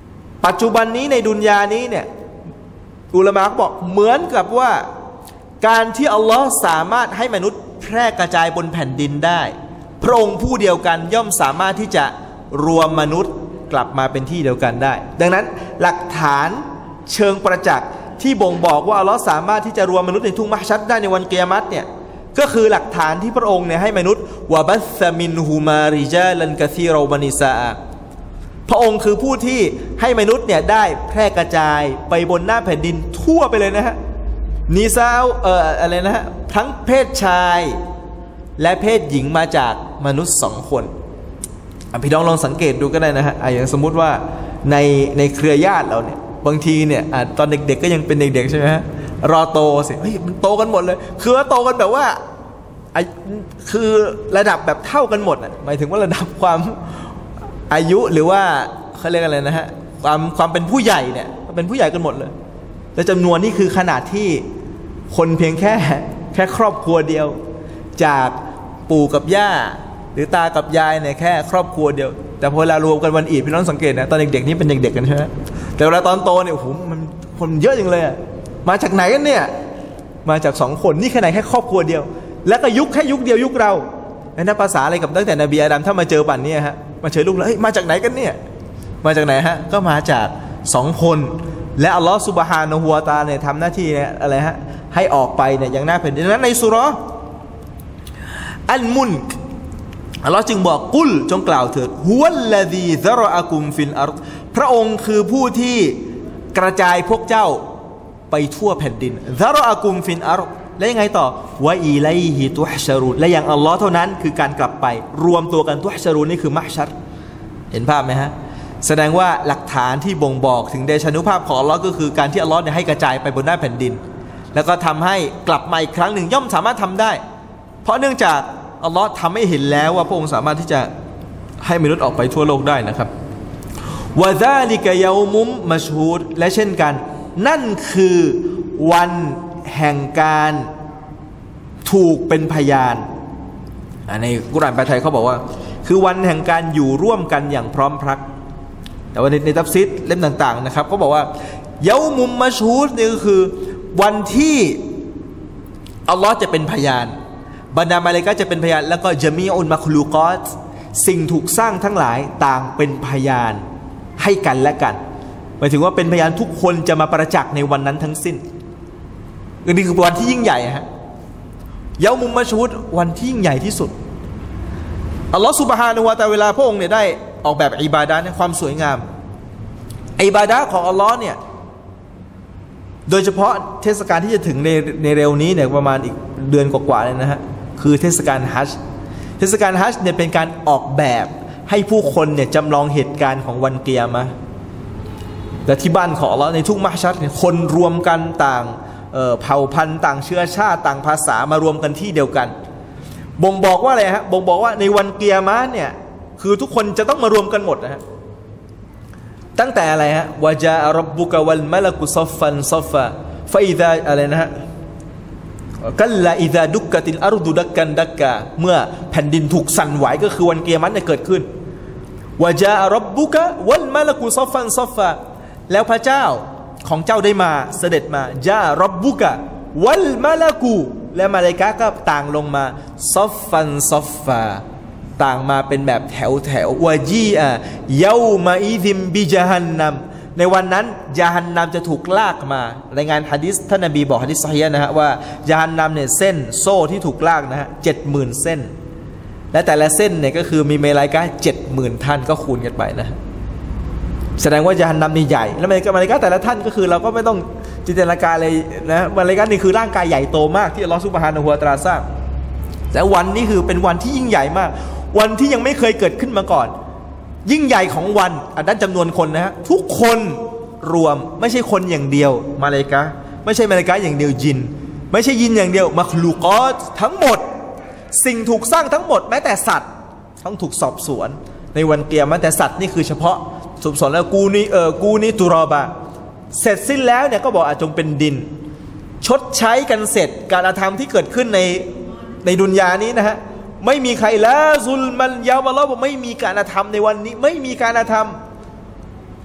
B: ปัจจุบันนี้ในดุนยานี้เนี่ยอุลามะบอกเหมือนกับว่าการที่อัลลอฮ์สามารถให้มนุษย์แพร่กระจายบนแผ่นดินได้พระองค์ผู้เดียวกันย่อมสามารถที่จะรวมมนุษย์กลับมาเป็นที่เดียวกันได้ดังนั้นหลักฐานเชิงประจักษ์ที่บ่งบอกว่าอัลลอฮ์สามารถที่จะรวมมนุษย์ในทุ่งมะฮ์ชัรได้ในวันกิยามะฮ์เนี่ยก็คือหลักฐานที่พระองค์เนี่ยให้มนุษย์วะบัสซะมินฮุมาริจาลันกะซีรอวะนิซาพระองค์คือผู้ที่ให้มนุษย์เนี่ยได้แพร่กระจายไปบนหน้าแผ่นดินทั่วไปเลยนะฮะนิซาเอ่ออะไรนะฮะทั้งเพศชายและเพศหญิงมาจากมนุษย์สองคนพี่น้องลองสังเกตดูก็ได้นะฮะอย่างสมมุติว่าในในเครือญาติเราเนี่ยบางทีเนี่ยตอนเด็กๆก็ยังเป็นเด็กๆใช่ไหมฮะรอโตสิเฮ้ยมันโตกันหมดเลยคือว่าโตกันแบบว่าคือระดับแบบเท่ากันหมดอ่ะหมายถึงว่าระดับความอายุหรือว่าเขาเรียกอะไรนะฮะความความเป็นผู้ใหญ่เนี่ยเป็นผู้ใหญ่กันหมดเลยและจำนวนนี่คือขนาดที่คนเพียงแค่แค่ครอบครัวเดียวจากปู่กับย่าหรือตากับยายเนี่ยแค่ครอบครัวเดียวแต่พอเวลารวมกันวันอีดพี่น้องสังเกตนะตอนเด็กๆนี่เป็นเด็กๆกันใช่ไหมแต่เวลาตอนโตเนี่ยโอ้โหมันคนเยอะจริงเลยมาจากไหนกันเนี่ยมาจากสองคนนี่แค่ไหนแค่ครอบครัวเดียวแล้วก็ยุคแค่ยุคเดียวยุคเราแล้วนับภาษาอะไรกับตั้งแต่นบีอาดัมถ้ามาเจอปันเนี่ยฮะมาเจอลูกแล้วเฮ้ยมาจากไหนกันเนี่ยมาจากไหนฮะก็มาจากสองคนและอัลลอฮฺซุบฮานะฮูวะตะอาลาเนี่ยทำหน้าที่เนี่ยอะไรฮะให้ออกไปเนี่ยอย่างน่าเป็นดังนั้นในสุเราะห์อัลมุลกอัลลอฮ์จึงบอกกุลจงกล่าวเถิดฮุวัลลซีซะรออะกุมฟิลอัรฎพระองค์คือผู้ที่กระจายพวกเจ้าไปทั่วแผ่นดินซะรออะกุมฟิลอัรฎและยังไงต่อวะอิลัยฮิตุฮชะรูนและอย่างอัลลอฮ์เท่านั้นคือการกลับไปรวมตัวกันตุฮชะรูนนี่คือมะฮ์ชัรเห็นภาพไหมฮะแสดงว่าหลักฐานที่บ่งบอกถึงเดชานุภาพของอัลลอฮ์ก็คือการที่อัลลอฮ์เนี่ยให้กระจายไปบนหน้าแผ่นดินแล้วก็ทำให้กลับมาอีกครั้งหนึ่งย่อมสามารถทำได้เพราะเนื่องจากอัลลอฮ์ทำให้เห็นแล้วว่าพระองค์สามารถที่จะให้มนุษย์ออกไปทั่วโลกได้นะครับวะซาลิกะยอมุมมัชฮูดและเช่นกันนั่นคือวันแห่งการถูกเป็นพยานในกุรอานแปลไทยเขาบอกว่าคือวันแห่งการอยู่ร่วมกันอย่างพร้อมพรักแต่ว่าในในตัฟซีรเล่มต่างๆนะครับเขาบอกว่าเยามุมมัชฮูดนี่ก็คือวันที่อัลลอฮ์จะเป็นพยานบรรดามาลาอิกะฮ์จะเป็นพยานแล้วก็ญะมีอุลมัคลูกอตสิ่งถูกสร้างทั้งหลายต่างเป็นพยานให้กันและกันหมายถึงว่าเป็นพยานทุกคนจะมาประจักษ์ในวันนั้นทั้งสิ้นนี่คือวันที่ยิ่งใหญ่ฮะเยามุมมัชฮูดวันที่ยิ่งใหญ่ที่สุดอัลลอฮฺซุบฮานะฮูวะตะอาลาเวลาพระองค์เนี่ยได้ออกแบบอิบาดะห์เนี่ยความสวยงามอิบาดะห์ของอัลลอฮ์เนี่ยโดยเฉพาะเทศกาลที่จะถึงในในเร็วนี้เนี่ยประมาณอีกเดือนกว่าๆเลยนะฮะคือเทศกาลฮัจญ์เทศกาลฮัจญ์เนี่ยเป็นการออกแบบให้ผู้คนเนี่ยจำลองเหตุการณ์ของวันกิยามะห์แต่ที่บ้านของอัลลอฮ์ในทุกมะฮ์ชัรเนี่ยคนรวมกันต่างเอ่อเผ่าพันธุ์ต่างเชื้อชาติต่างภาษามารวมกันที่เดียวกันบ่งบอกว่าอะไรฮะบ่งบอกว่าในวันกิยามะห์เนี่ยคือทุกคนจะต้องมารวมกันหมดนะฮะตั้งแต่อะไรฮะวะจาอะร็อบบุกะวัลมะละกุซอฟฟันซอฟฟะฟะอิซาอะไรนะฮะกัลลาอิซาดุกกะติลอัรฎุดักกันดักกะเมื่อแผ่นดินถูกสั่นไหวก็คือวันกิยามะห์เนี่ยเกิดขึ้นวะจาอะร็อบบุกะวัลมะละกุซอฟฟันซอฟฟะแล้วพระเจ้าของเจ้าได้มาเสด็จมาจาร็อบบุกะวัลมะละกุและมาลาอิกะฮ์ก็ต่างลงมาซอฟฟันซอฟฟะต่างมาเป็นแบบแถวแถววะจีอะเยามาอิซิมบิญะฮันนัมในวันนั้นญะฮันนัมจะถูกลากมารายงานหะดีษท่านนบีบอกหะดีษซอฮีฮ์นะฮะว่าญะฮันนัมเนี่ยเส้นโซ่ที่ถูกลากนะฮะเจ็ดหมื่นเส้นและแต่ละเส้นเนี่ยก็คือมีมาลาอิกะฮ์เจ็ดหมื่นท่านก็คูณกันไปนะแสดงว่าญะฮันนัมนี่ใหญ่แล้วมาลาอิกะฮ์แต่ละท่านก็คือเราก็ไม่ต้องจินตนาการเลยนะมาลาอิกะฮ์นี่คือร่างกายใหญ่โตมากที่อัลเลาะห์ซุบฮานะฮูวะตะอาลาสร้างแต่วันนี้คือเป็นวันที่ยิ่งใหญ่มากวันที่ยังไม่เคยเกิดขึ้นมาก่อนยิ่งใหญ่ของวันอันนั้นจำนวนคนนะฮะทุกคนรวมไม่ใช่คนอย่างเดียวมาลาอิกะฮ์ไม่ใช่มาลาอิกะฮ์อย่างเดียวยินไม่ใช่ยินอย่างเดียวมัคลูกอตทั้งหมดสิ่งถูกสร้างทั้งหมดแม้แต่สัตว์ต้องถูกสอบสวนในวันกิยามะห์แต่สัตว์นี่คือเฉพาะสอบสวนแล้วกูนี่เออกูนี่ตุรอบะเสร็จสิ้นแล้วเนี่ยก็บอกอาจจงเป็นดินชดใช้กันเสร็จการกระทำที่เกิดขึ้นในในดุนยานี้นะฮะไม่มีใครละซุลมันยาวะลอบอกไม่มีการกระทำในวันนี้ไม่มีการกระท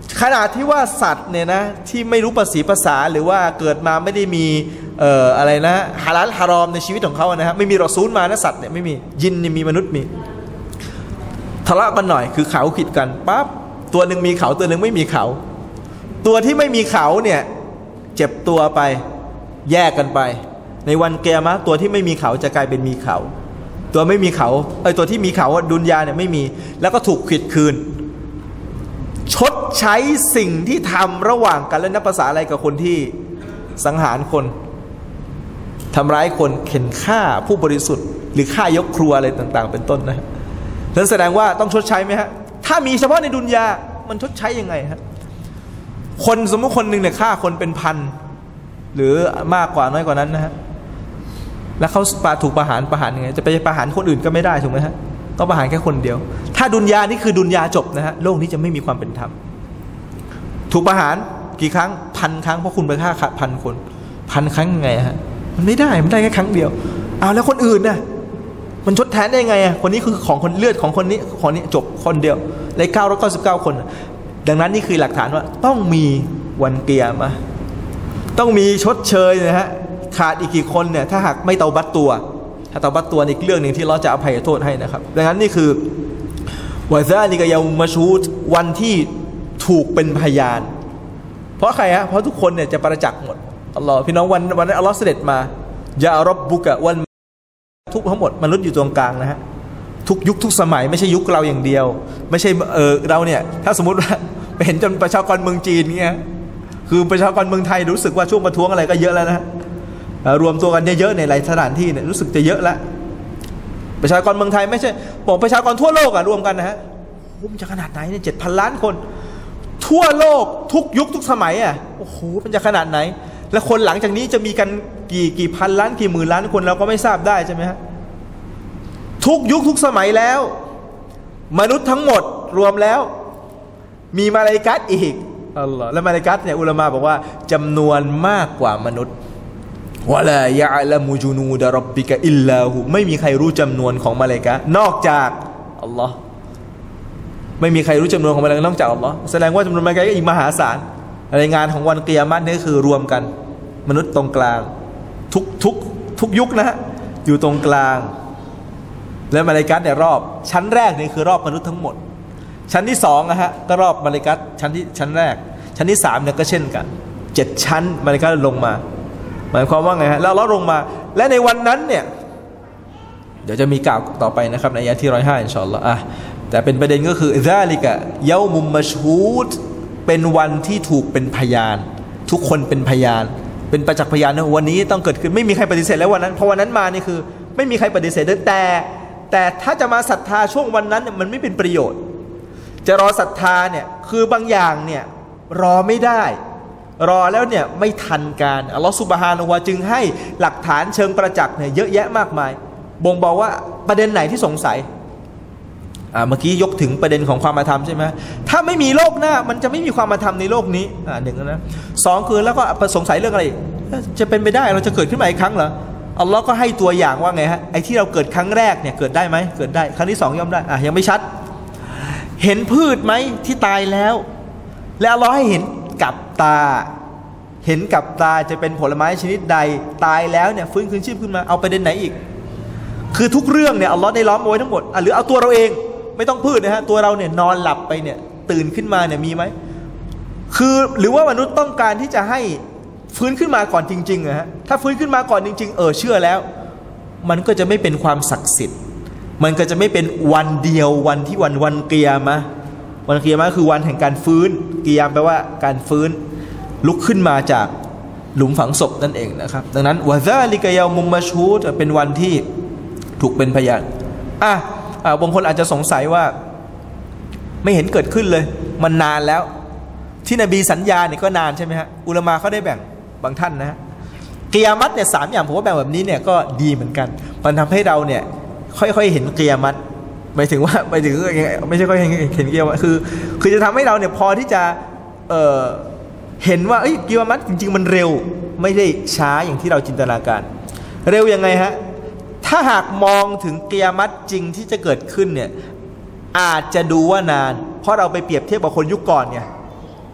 B: ขนาดที่ว่าสัตว์เนี่ยนะที่ไม่รู้ภาษีภาษาหรือว่าเกิดมาไม่ได้มีเอ่ออะไรนะฮาลาลฮารอมในชีวิตของเขานะฮะไม่มีรอซูลมานะสัตว์เนี่ยไม่มียินนี่มีมนุษย์มีทะเลาะกันหน่อยคือเขาขิดกันปั๊บตัวหนึ่งมีเขาตัวหนึ่งไม่มีเขาตัวที่ไม่มีเขาเนี่ยเจ็บตัวไปแยกกันไปในวันเกียรติตัวที่ไม่มีเขาจะกลายเป็นมีเขาตัวไม่มีเขาไอ้ตัวที่มีเขาดุนยาเนี่ยไม่มีแล้วก็ถูกขิดคืนชดใช้สิ่งที่ทำระหว่างกันและนับภาษาอะไรกับคนที่สังหารคนทำร้ายคนเข็นฆ่าผู้บริสุทธิ์หรือฆ่ายกครัวอะไรต่างๆเป็นต้นนะนั่นแสดงว่าต้องชดใช้ไหมฮะถ้ามีเฉพาะในดุนยามันชดใช้ยังไงฮะคนสมมติคนหนึ่งเนี่ยฆ่าคนเป็นพันหรือมากกว่าน้อยกว่านั้นนะฮะแล้วเขาปาถูกประหารประหารยังไงจะไปประหารคนอื่นก็ไม่ได้ถูกไหมฮะต้องประหารแค่คนเดียวถ้าดุนยานี่คือดุนยาจบนะฮะโลกนี้จะไม่มีความเป็นธรรมถูกประหารกี่ครั้งพันครั้งเพราะคุณไปฆ่าพันคนพันครั้งยังไงฮะมันไม่ได้มันได้แค่ครั้งเดียวเอาแล้วคนอื่นน่ะมันทดแทนได้ไงอ่ะคนนี้คือของคนเลือดของคนนี้คนนี้จบคนเดียวในเก้าร้อยเก้าสิบเก้าคนดังนั้นนี่คือหลักฐานว่าต้องมีวันเกียรติต้องมีชดเชยนะฮะขาดอีกกี่คนเนี่ยถ้าหากไม่เตาบัตตัวถ้าเตาบัตตัวอีกเรื่องหนึ่งที่เราจะอภัยโทษให้นะครับดังนั้นนี่คือวะซาลิกะยามุมะชูดวันที่ถูกเป็นพยานเพราะใครฮะเพราะทุกคนเนี่ยจะประจักษ์หมดอัลลอฮ์พี่น้องวันวันนั้นอัลลอฮ์เสด็จมายารับบุกะวันทุกทั้งหมดมนุษย์อยู่ตรงกลางนะฮะทุกยุคทุกสมัยไม่ใช่ยุคเราอย่างเดียวไม่ใช่เออเราเนี่ยถ้าสมมติว่าไปเห็นจนประชากรเมืองจีนเงี้ยคือประชากรเมืองไทยรู้สึกว่าช่วงประท้วงอะไรก็เยอะแล้วนะรวมตัวกันเยอะๆในหลายสถานที่เนี่ยรู้สึกจะเยอะแล้วประชากรเมืองไทยไม่ใช่บอกประชากรทั่วโลกอะรวมกันนะฮะโอ้มันจะขนาดไหนเนี่ยเจ็ดพันล้านคนทั่วโลกทุกยุคทุกสมัยอะโอ้โหมันจะขนาดไหนและคนหลังจากนี้จะมีกันกี่กี่พันล้านกี่หมื่นล้านคนเราก็ไม่ทราบได้ใช่ไหมฮะทุกยุคทุกสมัยแล้วมนุษย์ทั้งหมดรวมแล้วมีมาลาอิกะฮ์อีกอัลลอฮ์และมาลาอิกะฮ์เนี่ยอุลามะบอกว่าจำนวนมากกว่ามนุษย์วะลายะละมุจุนูดะร็อบบิกะอิลลาหูไม่มีใครรู้จำนวนของมาลาอิกะฮ์นอกจากอัลลอฮ์ไม่มีใครรู้จำนวนของมาลาอิกะฮ์นอกจากอัลลอฮ์แสดงว่าจำนวนมาลาอิกะฮ์อีกมหาศาลรายงานของวันกิยามะฮ์นี่คือรวมกันมนุษย์ตรงกลางทุกทุกทุกยุคนะฮะอยู่ตรงกลางและมาลาอิกะฮ์เนี่ยรอบชั้นแรกนี่คือรอบมนุษย์ทั้งหมดชั้นที่สองนะฮะก็รอบมาลาอิกะฮ์ชั้นที่ชั้นแรกชั้นที่สามเนี่ยก็เช่นกันเจ็ดชั้นมาลาอิกะฮ์ลงมาหมายความว่าไงฮะแล้วเราลงมาและในวันนั้นเนี่ยเดี๋ยวจะมีกล่าวต่อไปนะครับในอายะที่ร้อยห้าอินชาอัลลอฮ์อ่ะแต่เป็นประเด็นก็คือซาลิกะเยามุมมัชฮูดเป็นวันที่ถูกเป็นพยานทุกคนเป็นพยานเป็นประจักษ์พยานนะวันนี้ต้องเกิดขึ้นไม่มีใครปฏิเสธแล้ววันนั้นเพราะวันนั้นมานี่คือไม่มีใครปฏิเสธแต่แต่ถ้าจะมาศรัทธาช่วงวันนั้นมันไม่เป็นประโยชน์จะรอศรัทธาเนี่ยคือบางอย่างเนี่ยรอไม่ได้รอแล้วเนี่ยไม่ทันการอัลลอฮฺซุบฮานะฮูวะจึงให้หลักฐานเชิงประจักษ์เนี่ยเยอะแยะมากมายบ่งบอกว่าประเด็นไหนที่สงสัยอ่าเมื่อกี้ยกถึงประเด็นของความอาธรรมใช่ไหมถ้าไม่มีโลกหน้ามันจะไม่มีความอาธรรมในโลกนี้อ่าหนึ่งนะสองคือแล้วก็สงสัยเรื่องอะไรจะเป็นไปได้เราจะเกิดขึ้นมาอีกครั้งเหรออัลลอฮ์ก็ให้ตัวอย่างว่าไงฮะไอ้ที่เราเกิดครั้งแรกเนี่ยเกิดได้ไหมเกิดได้ครั้งที่สองย่อมได้อ่ะยังไม่ชัดเห็นพืชไหมที่ตายแล้วและอัลลอฮ์ให้เห็นกับตาเห็นกับตาจะเป็นผลไม้ชนิดใดตายแล้วเนี่ยฟื้นคืนชีพขึ้นมาเอาประเด็นไหนอีกคือทุกเรื่องเนี่ยอัลลอฮ์ได้ล้อมเอาไว้ทั้งหมดหรือเอาตัวเราเองไม่ต้องพืชนะฮะตัวเราเนี่ยนอนหลับไปเนี่ยตื่นขึ้นมาเนี่ยมีไหมคือหรือว่ามนุษย์ต้องการที่จะให้ฟื้นขึ้นมาก่อนจริงๆนะฮะถ้าฟื้นขึ้นมาก่อนจริงๆเออเชื่อแล้วมันก็จะไม่เป็นความศักดิ์สิทธิ์มันก็จะไม่เป็นวันเดียววันที่วันวันเกียร์มะวันเกียร์มะคือวันแห่งการฟื้นเกียร์แปลว่าการฟื้นลุกขึ้นมาจากหลุมฝังศพนั่นเองนะครับดังนั้นวะซาลิกะยามุมมัชฮูดเป็นวันที่ถูกเป็นพยานอ่ะบางคนอาจจะสงสัยว่าไม่เห็นเกิดขึ้นเลยมันนานแล้วที่นบีสัญญาเนี่ยก็นานใช่ไหมฮะอุลามะเขาได้แบ่งบางท่านนะฮะกิยามัตเนี่ยสามอย่างผมว่าแบ่งแบบนี้เนี่ยก็ดีเหมือนกันมันทำให้เราเนี่ยค่อยๆเห็นกิยามัตหมายถึงว่าหมายถึงไม่ใช่ค่อยเห็นเห็นกิยามัตคือคือจะทำให้เราเนี่ยพอที่จะเอ่อเห็นว่ากิยามัตจริงๆมันเร็วไม่ได้ช้าอย่างที่เราจินตนาการเร็วยังไงฮะถ้าหากมองถึงกิยามัตจริงที่จะเกิดขึ้นเนี่ยอาจจะดูว่านานเพราะเราไปเปรียบเทียบกับคนยุคก่อนเนี่ย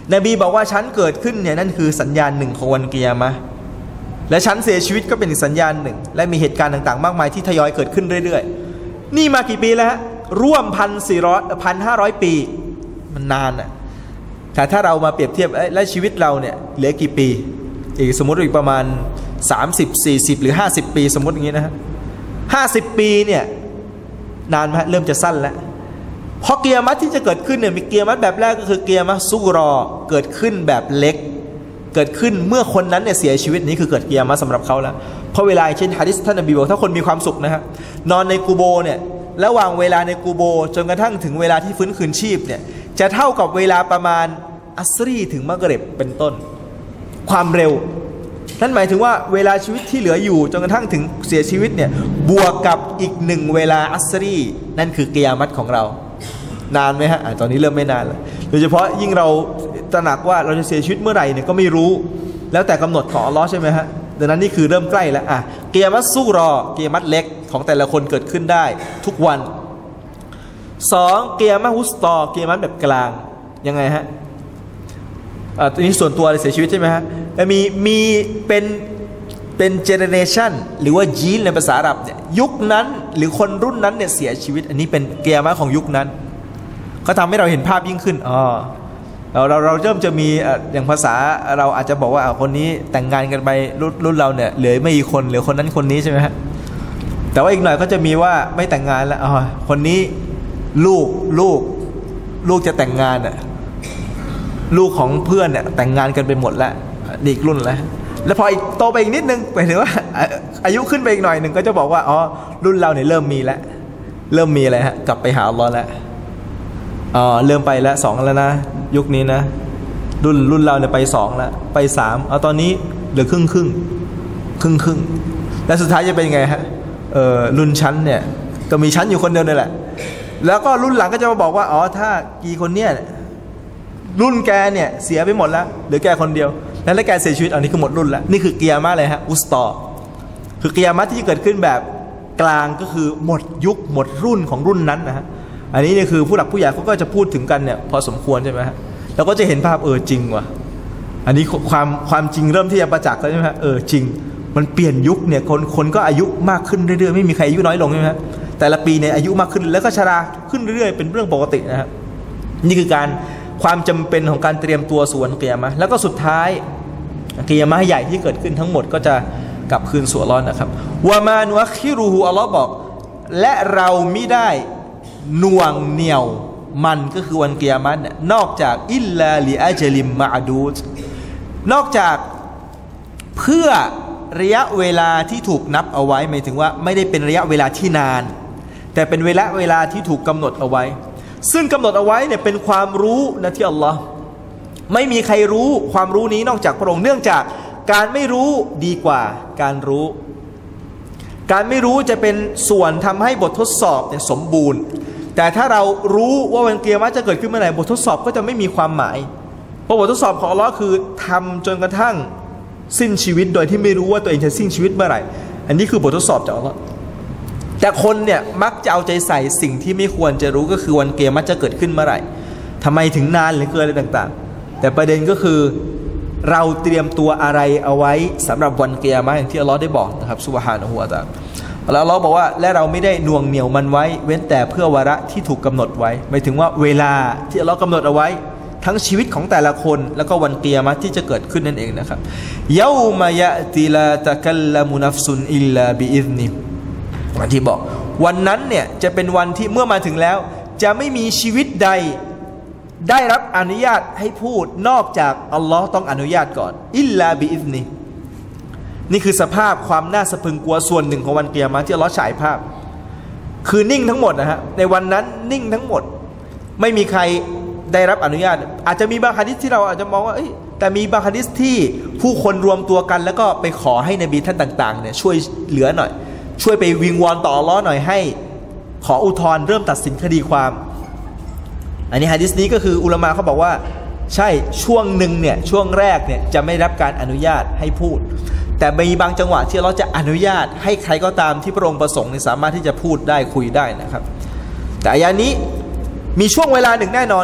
B: นบีบอกว่าฉันเกิดขึ้นเนี่ยนั่นคือสัญญาณหนึ่งของวันกิยามะห์และฉันเสียชีวิตก็เป็นสัญญาณหนึ่งและมีเหตุการณ์ต่างๆมากมายที่ทยอยเกิดขึ้นเรื่อยๆนี่มากี่ปีแล้วฮะร่วมพันสี่ร้อยพันห้าร้อยปีมันนานอ่ะแต่ถ้าเรามาเปรียบเทียบและชีวิตเราเนี่ยเหลือกี่ปีอีกสมมติอีกประมาณสามสิบ สี่สิบหรือห้าสิบปีสมมติอย่างนี้นะฮะห้าสิบปีเนี่ยนานไหมเริ่มจะสั้นแล้วเพราะเกียร์มัดที่จะเกิดขึ้นเนี่ยมีเกียร์มัดแบบแรกก็คือเกียร์มัดซุกรอเกิดขึ้นแบบเล็กเกิดขึ้นเมื่อคนนั้นเนี่ยเสียชีวิตนี้คือเกิดเกียร์มัดสำหรับเขาแล้วเพราะเวลาเช่นหะดีษท่านนบีบอกถ้าคนมีความสุขนะฮะนอนในกูโบเนี่ยระหว่างเวลาในกูโบจนกระทั่งถึงเวลาที่ฟื้นคืนชีพเนี่ยจะเท่ากับเวลาประมาณอัสรีถึงมักริบเป็นต้นความเร็วนั่นหมายถึงว่าเวลาชีวิตที่เหลืออยู่จนกระทั่งถึงเสียชีวิตเนี่ยบวกกับอีกหนึ่งเวลาอัสรีนั่นคือกิยามะฮ์ของเรานานไหมฮะตอนนี้เริ่มไม่นานแล้วโดยเฉพาะยิ่งเราตระหนักว่าเราจะเสียชีวิตเมื่อไหร่เนี่ยก็ไม่รู้แล้วแต่กำหนดของอัลลอฮ์ใช่ไหมฮะดังนั้นนี่คือเริ่มใกล้แล้วอ่ะกิยามะฮ์ซุกรอกิยามะฮ์เล็กของแต่ละคนเกิดขึ้นได้ทุกวันสองกิยามะฮ์วุสตอกิยามะฮ์แบบกลางยังไงฮะอ่าตัวนี้ส่วนตัวเลยเสียชีวิตใช่ไหมฮะแต่มีมีเป็นเป็นเจเนเรชันหรือว่ายีนในภาษาอาหรับเนี่ยยุคนั้นหรือคนรุ่นนั้นเนี่ยเสียชีวิตอันนี้เป็นกิยามะฮ์ของยุคนั้นก็ทำให้เราเห็นภาพยิ่งขึ้นอ๋อเราเราเราเริ่มจะมีอย่างภาษาเราอาจจะบอกว่าคนนี้แต่งงานกันไปรุ่นรุ่นเราเนี่ยเหลือไม่กี่คนเหลือคนนั้นคนนี้ใช่ไหมฮะแต่ว่าอีกหน่อยก็จะมีว่าไม่แต่งงานแล้วอ๋อคนนี้ลูกลูกลูกจะแต่งงานอ่ะลูกของเพื่อนเนี่ยแต่งงานกันไปหมดแล้วอีกรุ่นแล้วแล้วพออีกโตไปอีกนิดนึงหมายถึงว่าอายุขึ้นไปอีกหน่อยหนึ่งก็จะบอกว่าอ๋อรุ่นเราเนี่ยเริ่มมีแล้วเริ่มมีอะไรฮะกลับไปหาอัลเลาะห์แล้วอ๋อเริ่มไปแล้วสองแล้วนะยุคนี้นะรุ่นรุ่นเราเนี่ยไปสองแล้วไปสามเอาตอนนี้เหลือครึ่งครึ่งครึ่งครึ่งแล้วสุดท้ายจะเป็นยังไงฮะเออรุ่นชั้นเนี่ยก็มีชั้นอยู่คนเดียวนี่แหละแล้วก็รุ่นหลังก็จะมาบอกว่าอ๋อถ้ากี่คนเนี่ยรุ่นแกเนี่ยเสียไปหมดแล้วเหลือแกคนเดียวแล้วแล้วแกเสียชีวิตอันนี้คือหมดรุ่นแล้วนี่คือกิยามะฮ์เลยฮะอุสตอคือกิยามะฮ์ที่เกิดขึ้นแบบกลางก็คือหมดยุคหมดรุ่นของรุ่นนั้นนะฮะอันนี้เนี่ยคือผู้หลักผู้ใหญ่เขาก็จะพูดถึงกันเนี่ยพอสมควรใช่ไหมฮะแล้วก็จะเห็นภาพเออจริงว่ะอันนี้ความความจริงเริ่มที่จะประจักษ์แล้วใช่ไหมฮะเออจริงมันเปลี่ยนยุคเนี่ยคนคนก็อายุมากขึ้นเรื่อยๆไม่มีใครอายุน้อยลงใช่ไหมฮะแต่ละปีเนี่ยอายุมากขึ้นแล้วก็ชราขึ้นเรื่อยๆเป็นเรื่องปกตินะฮะนี่คือการความจำเป็นของการเตรียมตัวสู่วันกิยามะฮ์แล้วก็สุดท้ายกิยามะฮ์ใหญ่ที่เกิดขึ้นทั้งหมดก็จะกลับคืนสู่อัลเลาะห์นะครับวะมานุอัคคิรุฮูอัลเลาะห์บอกและเรามิได้หน่วงเหนี่ยวมันก็คือวันกิยามะฮ์เนี่ยนอกจากอิลลาลิอัจลิมมะอดูดนอกจากเพื่อระยะเวลาที่ถูกนับเอาไว้หมายถึงว่าไม่ได้เป็นระยะเวลาที่นานแต่เป็นเวลาเวลาที่ถูกกำหนดเอาไว้ซึ่งกำหนดเอาไว้เนี่ยเป็นความรู้นะที่อัลลอฮ์ไม่มีใครรู้ความรู้นี้นอกจากพระองค์เนื่องจากการไม่รู้ดีกว่าการรู้การไม่รู้จะเป็นส่วนทำให้บททดสอบเนี่ยสมบูรณ์แต่ถ้าเรารู้ว่าวันกิยามะฮ์จะเกิดขึ้นเมื่อไหร่บททดสอบก็จะไม่มีความหมายเพราะบททดสอบของอัลลอฮ์คือทำจนกระทั่งสิ้นชีวิตโดยที่ไม่รู้ว่าตัวเองจะสิ้นชีวิตเมื่อไหร่อันนี้คือบททดสอบจากอัลลอฮ์แต่คนเนี่ยมักจะเอาใจใส่สิ่งที่ไม่ควรจะรู้ก็คือวันกิยามะฮ์จะเกิดขึ้นเมื่อไหร่ทำไมถึงนานหรือเกินอะไรต่างๆแต่ประเด็นก็คือเราเตรียมตัวอะไรเอาไว้สำหรับวันกิยามะฮ์อย่างที่อัลลอฮ์ได้บอกนะครับซุบฮานะฮูวะตะอาลาแล้วอัลลอฮ์บอกว่าและเราไม่ได้น่วงเหนี่ยวมันไว้เว้นแต่เพื่อวาระที่ถูกกำหนดไว้หมายถึงว่าเวลาที่อัลลอฮ์กำหนดเอาไว้ทั้งชีวิตของแต่ละคนแล้วก็วันกิยามะฮ์ที่จะเกิดขึ้นนั่นเองนะครับยะอ์มะยะติลาตะกัลลัมุนัฟซุนอิลลาบิอิซนิวันที่บอกวันนั้นเนี่ยจะเป็นวันที่เมื่อมาถึงแล้วจะไม่มีชีวิตใดได้รับอนุญาตให้พูดนอกจากอัลลอฮ์ต้องอนุญาตก่อนอิลลาบิอิซนินี่คือสภาพความน่าสะพรึงกลัวส่วนหนึ่งของวันกิยามะฮ์ที่อัลลอฮ์ฉายภาพคือนิ่งทั้งหมดนะฮะในวันนั้นนิ่งทั้งหมดไม่มีใครได้รับอนุญาตอาจจะมีบางหะดีษที่เราอาจจะมองว่าเอ้ยแต่มีบางหะดีษที่ผู้คนรวมตัวกันแล้วก็ไปขอให้นบีท่านต่างๆเนี่ยช่วยเหลือหน่อยช่วยไปวิงวอนต่ออัลเลาะห์หน่อยให้ขออุทธรณ์เริ่มตัดสินคดีความอันนี้หะดีษนี้ก็คืออุลามะเขาบอกว่าใช่ช่วงหนึ่งเนี่ยช่วงแรกเนี่ยจะไม่รับการอนุญาตให้พูดแต่มีบางจังหวะที่เราจะอนุญาตให้ใครก็ตามที่พระองค์ประสงค์สามารถที่จะพูดได้คุยได้นะครับแต่อายะนี้มีช่วงเวลาหนึ่งแน่นอน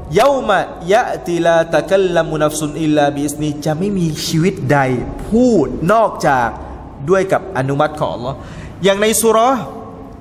B: เยามา ยะติลาตะกัลลัมุนัฟซุนอิลลาบิอิสนีจะไม่มีชีวิตใดพูดนอกจากด้วยกับอนุมัติของอัลลอฮ์อย่างในซูเราะห์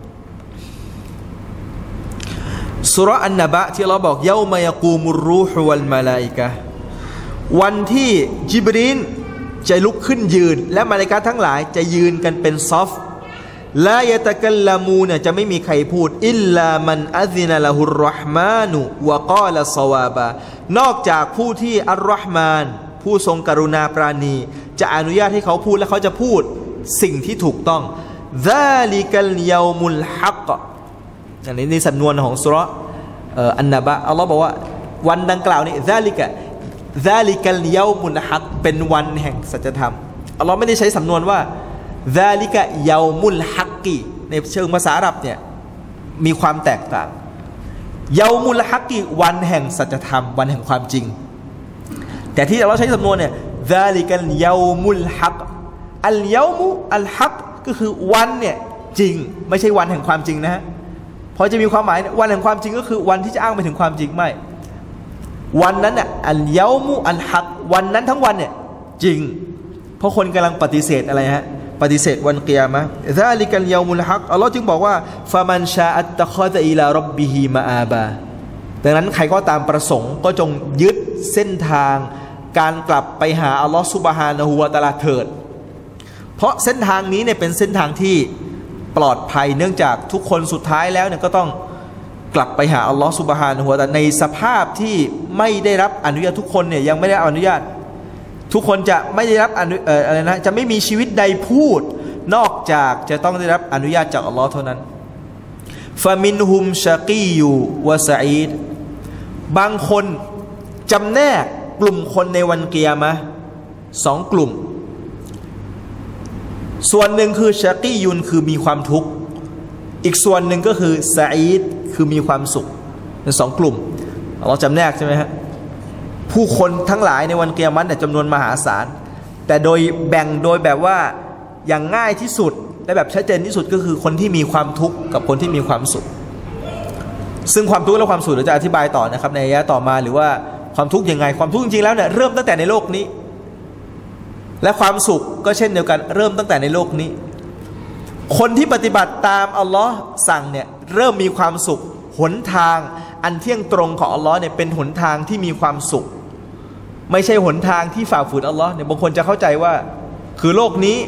B: ซูเราะห์อันนะบะที่เราบอกเยามะยะกูมุรรูฮุวัลมะลาอิกะฮ์วันที่ญิบรีลจะลุกขึ้นยืนและมลาอิกะฮ์ทั้งหลายจะยืนกันเป็นซอฟลายะตะกัลลามูนจะไม่มีใครพูดอิลลามันอัซินะละฮุรเราะห์มานุวะกาละศอวาบะนอกจากผู้ที่อัลเราะห์มานผู้ทรงกรุณาปราณีจะอนุญาตให้เขาพูดและเขาจะพูดสิ่งที่ถูกต้องซาลิกัลยอมุลฮักอันนี้ในสำนวนของซูเราะห์อันนะบะอัลลอฮ์บอกว่าวันดังกล่าวนี้ซาลิกะซาลิกัลยอมุลฮักเป็นวันแห่งสัจธรรมอัลลอฮ์ไม่ได้ใช้สำนวนว่าซาลิกะยอมุลฮักกีในเชิงภาษาอาหรับเนี่ยมีความแตกต่างยอมุลฮักกีวันแห่งสัจธรรมวันแห่งความจริงแต่ที่เราใช้สำนวนเนี่ยซาลิกัลยอมุลฮักอัลยอมุอัลฮักก็คือวันเนี่ยจริงไม่ใช่วันแห่งความจริงนะฮะพอจะมีความหมายวันแห่งความจริงก็คือวันที่จะอ้างไปถึงความจริงไม่วันนั้นน่ะอัลยอมุอัลฮักวันนั้นทั้งวันเนี่ยจริงเพราะคนกำลังปฏิเสธอะไรฮะปฏิเสธวันกิยามะฮ์ซาลิกัลยอมุลฮักอัลลอฮ์จึงบอกว่าฟะมันชาอัตตะคอซะอิลาร็อบบิฮิมาอาบาดังนั้นใครก็ตามประสงค์ก็จงยึดเส้นทางการกลับไปหาอัลลอฮ์ซุบฮานะฮูวะตะอาลาเถิดเพราะเส้นทางนี้เนี่ยเป็นเส้นทางที่ปลอดภัยเนื่องจากทุกคนสุดท้ายแล้วเนี่ยก็ต้องกลับไปหาอัลลอฮ์ซุบฮานะฮูวะตะอาลาในสภาพที่ไม่ได้รับอนุญาตทุกคนเนี่ยยังไม่ได้อนุญาตทุกคนจะไม่ได้รับอนุเอ่ออะไรนะจะไม่มีชีวิตใดพูดนอกจากจะต้องได้รับอนุญาตจากอัลลอฮ์เท่านั้นฟะมินฮุมชะกียูวะซะอีดบางคนจำแนกกลุ่มคนในวันกิยามะฮ์สองกลุ่มส่วนหนึ่งคือชะกียุนคือมีความทุกข์อีกส่วนหนึ่งก็คือซะอีดคือมีความสุขเป็นสองกลุ่มเราจำแนกใช่ไหมฮะผู้คนทั้งหลายในวันกิยามะฮ์เนี่ยจำนวนมหาศาลแต่โดยแบ่งโดยแบบว่าอย่างง่ายที่สุดและแบบชัดเจนที่สุดก็คือคนที่มีความทุกข์กับคนที่มีความสุขซึ่งความทุกข์และความสุขเราจะอธิบายต่อนะครับในอายะห์ต่อมาหรือว่าความทุกข์ยังไงความทุกข์จริงๆแล้วเนี่ยเริ่มตั้งแต่ในโลกนี้และความสุขก็เช่นเดียวกันเริ่มตั้งแต่ในโลกนี้คนที่ปฏิบัติตามอัลลอฮ์สั่งเนี่ยเริ่มมีความสุขหนทางอันเที่ยงตรงของอัลลอฮ์เนี่ยเป็นหนทางที่มีความสุขไม่ใช่หนทางที่ฝ่าฝืนอัลลอฮ์เนี่ยบางคนจะเข้าใจว่าคือโลกนี้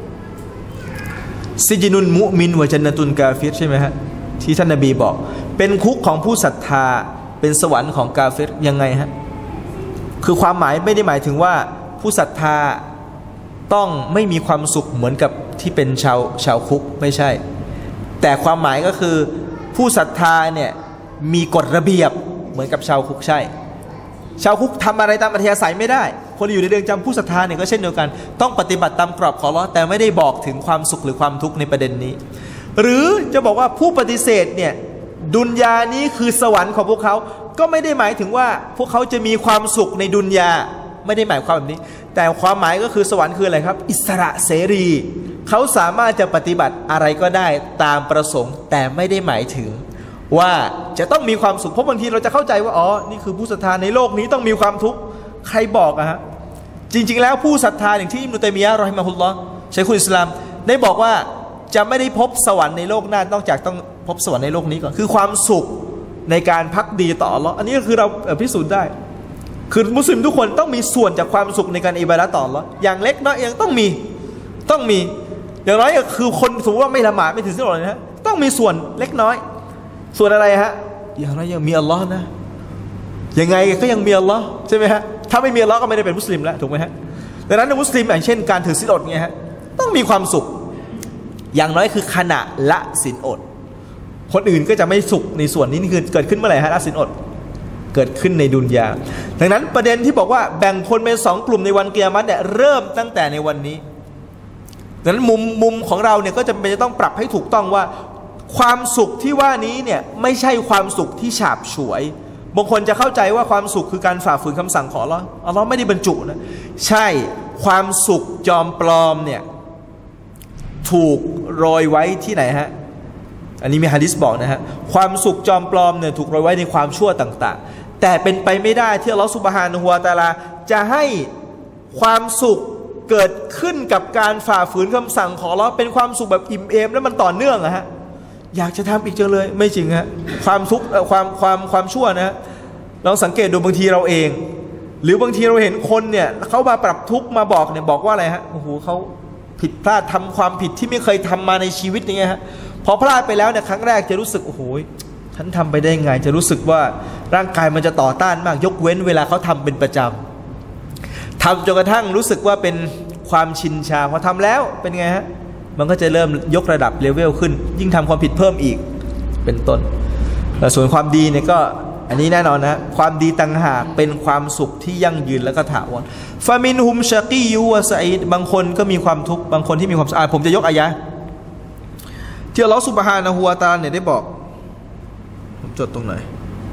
B: ซิจินุนมุมินวะจันนตุนกาฟิรใช่ไหมฮะที่ท่านนบีบอกเป็นคุกของผู้ศรัทธาเป็นสวรรค์ของกาฟิรยังไงฮะคือความหมายไม่ได้หมายถึงว่าผู้ศรัทธาต้องไม่มีความสุขเหมือนกับที่เป็นชาวชาวคุกไม่ใช่แต่ความหมายก็คือผู้ศรัทธาเนี่ยมีกฎระเบียบเหมือนกับชาวคุกใช่ชาวคุกทำอะไรตามอัธยาศัยไม่ได้คนอยู่ในเรือนจำผู้ศรัทธาเนี่ยก็เช่นเดียวกันต้องปฏิบัติตามกรอบของอัลเลาะห์แต่ไม่ได้บอกถึงความสุขหรือความทุกข์ในประเด็นนี้หรือจะบอกว่าผู้ปฏิเสธเนี่ยดุนยานี้คือสวรรค์ของพวกเขาก็ไม่ได้หมายถึงว่าพวกเขาจะมีความสุขในดุนยาไม่ได้หมายความแบบนี้แต่ความหมายก็คือสวรรค์คืออะไรครับอิสระเสรีเขาสามารถจะปฏิบัติอะไรก็ได้ตามประสงค์แต่ไม่ได้หมายถึงว่าจะต้องมีความสุขเพราะบางทีเราจะเข้าใจว่าอ๋อนี่คือผู้ศรัทธาในโลกนี้ต้องมีความทุกข์ใครบอกอะฮะจริงๆแล้วผู้ศรัทธาอย่างที่อิบนุตัยมียะห์รอฮิมะฮุลลอฮ์ชัยคุลอิสลามได้บอกว่าจะไม่ได้พบสวรรค์ในโลกหน้านอกจากต้องพบสวรรค์ในโลกนี้ก่อนคือความสุขในการพักดีต่ออัลเลาะห์อันนี้ก็คือเราพิสูจน์ได้คือมุสลิมทุกคนต้องมีส่วนจากความสุขในการอิบาดะห์ต่ออัลเลาะห์อย่างเล็กน้อยยังต้องมีต้องมีอย่างน้อยก็คือคนสมมติว่าไม่ละหมาดไม่ถือศีลอดเลยนะต้องมีส่วนเล็กน้อยส่วนอะไรฮะอย่างน้อยยังมีอัลลอฮ์นะยังไงก็ยังมีอัลลอฮ์ใช่ไหมฮะถ้าไม่มีอัลลอฮ์ก็ไม่ได้เป็นมุสลิมแล้วถูกไหมฮะดังนั้นในมุสลิมอย่างเช่นการถือศีลอดไงฮะต้องมีความสุขอย่างน้อยคือขณะละศีลอดคนอื่นก็จะไม่สุขในส่วนนี้นี่คือเกิดขึ้นเมื่อไหร่ฮะละศีลอดเกิดขึ้นในดุนยาดังนั้นประเด็นที่บอกว่าแบ่งคนเป็นสองกลุ่มในวันกิยามะฮ์เนี่ยเริ่มตั้งแต่ในวันนี้ดังนั้นมุมมุมของเราเนี่ยก็จะเป็นจะต้องปรับให้ถูกต้องว่าความสุขที่ว่านี้เนี่ยไม่ใช่ความสุขที่ฉาบฉวยบางคนจะเข้าใจว่าความสุขคือการฝ่าฝืนคำสั่งของอัลเลาะห์อัลเลาะห์ไม่ได้บรรจุนะใช่ความสุขจอมปลอมเนี่ยถูกโรยไว้ที่ไหนฮะอันนี้มีหะดีษบอกนะฮะความสุขจอมปลอมเนี่ยถูกโรยไว้ในความชั่วต่างๆแต่เป็นไปไม่ได้ที่อัลลอฮฺซุบฮานะฮูวะตะอาลาจะให้ความสุขเกิดขึ้นกับการฝ่าฝืนคำสั่งของอัลเลาะห์เป็นความสุขแบบอิ่มเอมแล้วมันต่อเนื่องอะฮะอยากจะทำอีกจังเลยไม่จริงฮะความทุกข์ความความความชั่วนะลองสังเกตดูบางทีเราเองหรือบางทีเราเห็นคนเนี่ยเขามาปรับทุกข์มาบอกเนี่ยบอกว่าอะไรฮะโอ้โหเขาผิดพลาดทำความผิดที่ไม่เคยทำมาในชีวิตอย่างเงี้ยฮะพอพลาดไปแล้วเนี่ยครั้งแรกจะรู้สึกโอ้โหฉันทำไปได้ไงจะรู้สึกว่าร่างกายมันจะต่อต้านมากยกเว้นเวลาเขาทำเป็นประจำทำจนกระทั่งรู้สึกว่าเป็นความชินชาพอทำแล้วเป็นไงฮะมันก็จะเริ่มยกระดับเลเวลขึ้นยิ่งทำความผิดเพิ่มอีกเป็นต้นแต่ส่วนความดีเนี่ยก็อันนี้แน่นอนนะความดีต่างหากเป็นความสุขที่ยั่งยืนแล้วก็ถาวรฟามินฮุมชากียูวะซะอีดบางคนก็มีความทุกข์บางคนที่มีความสะอาดผมจะยกอายะห์ที่อัลเลาะห์ซุบฮานะฮูวะตะอาลาเนี่ยได้บอกผมจดตรงไหน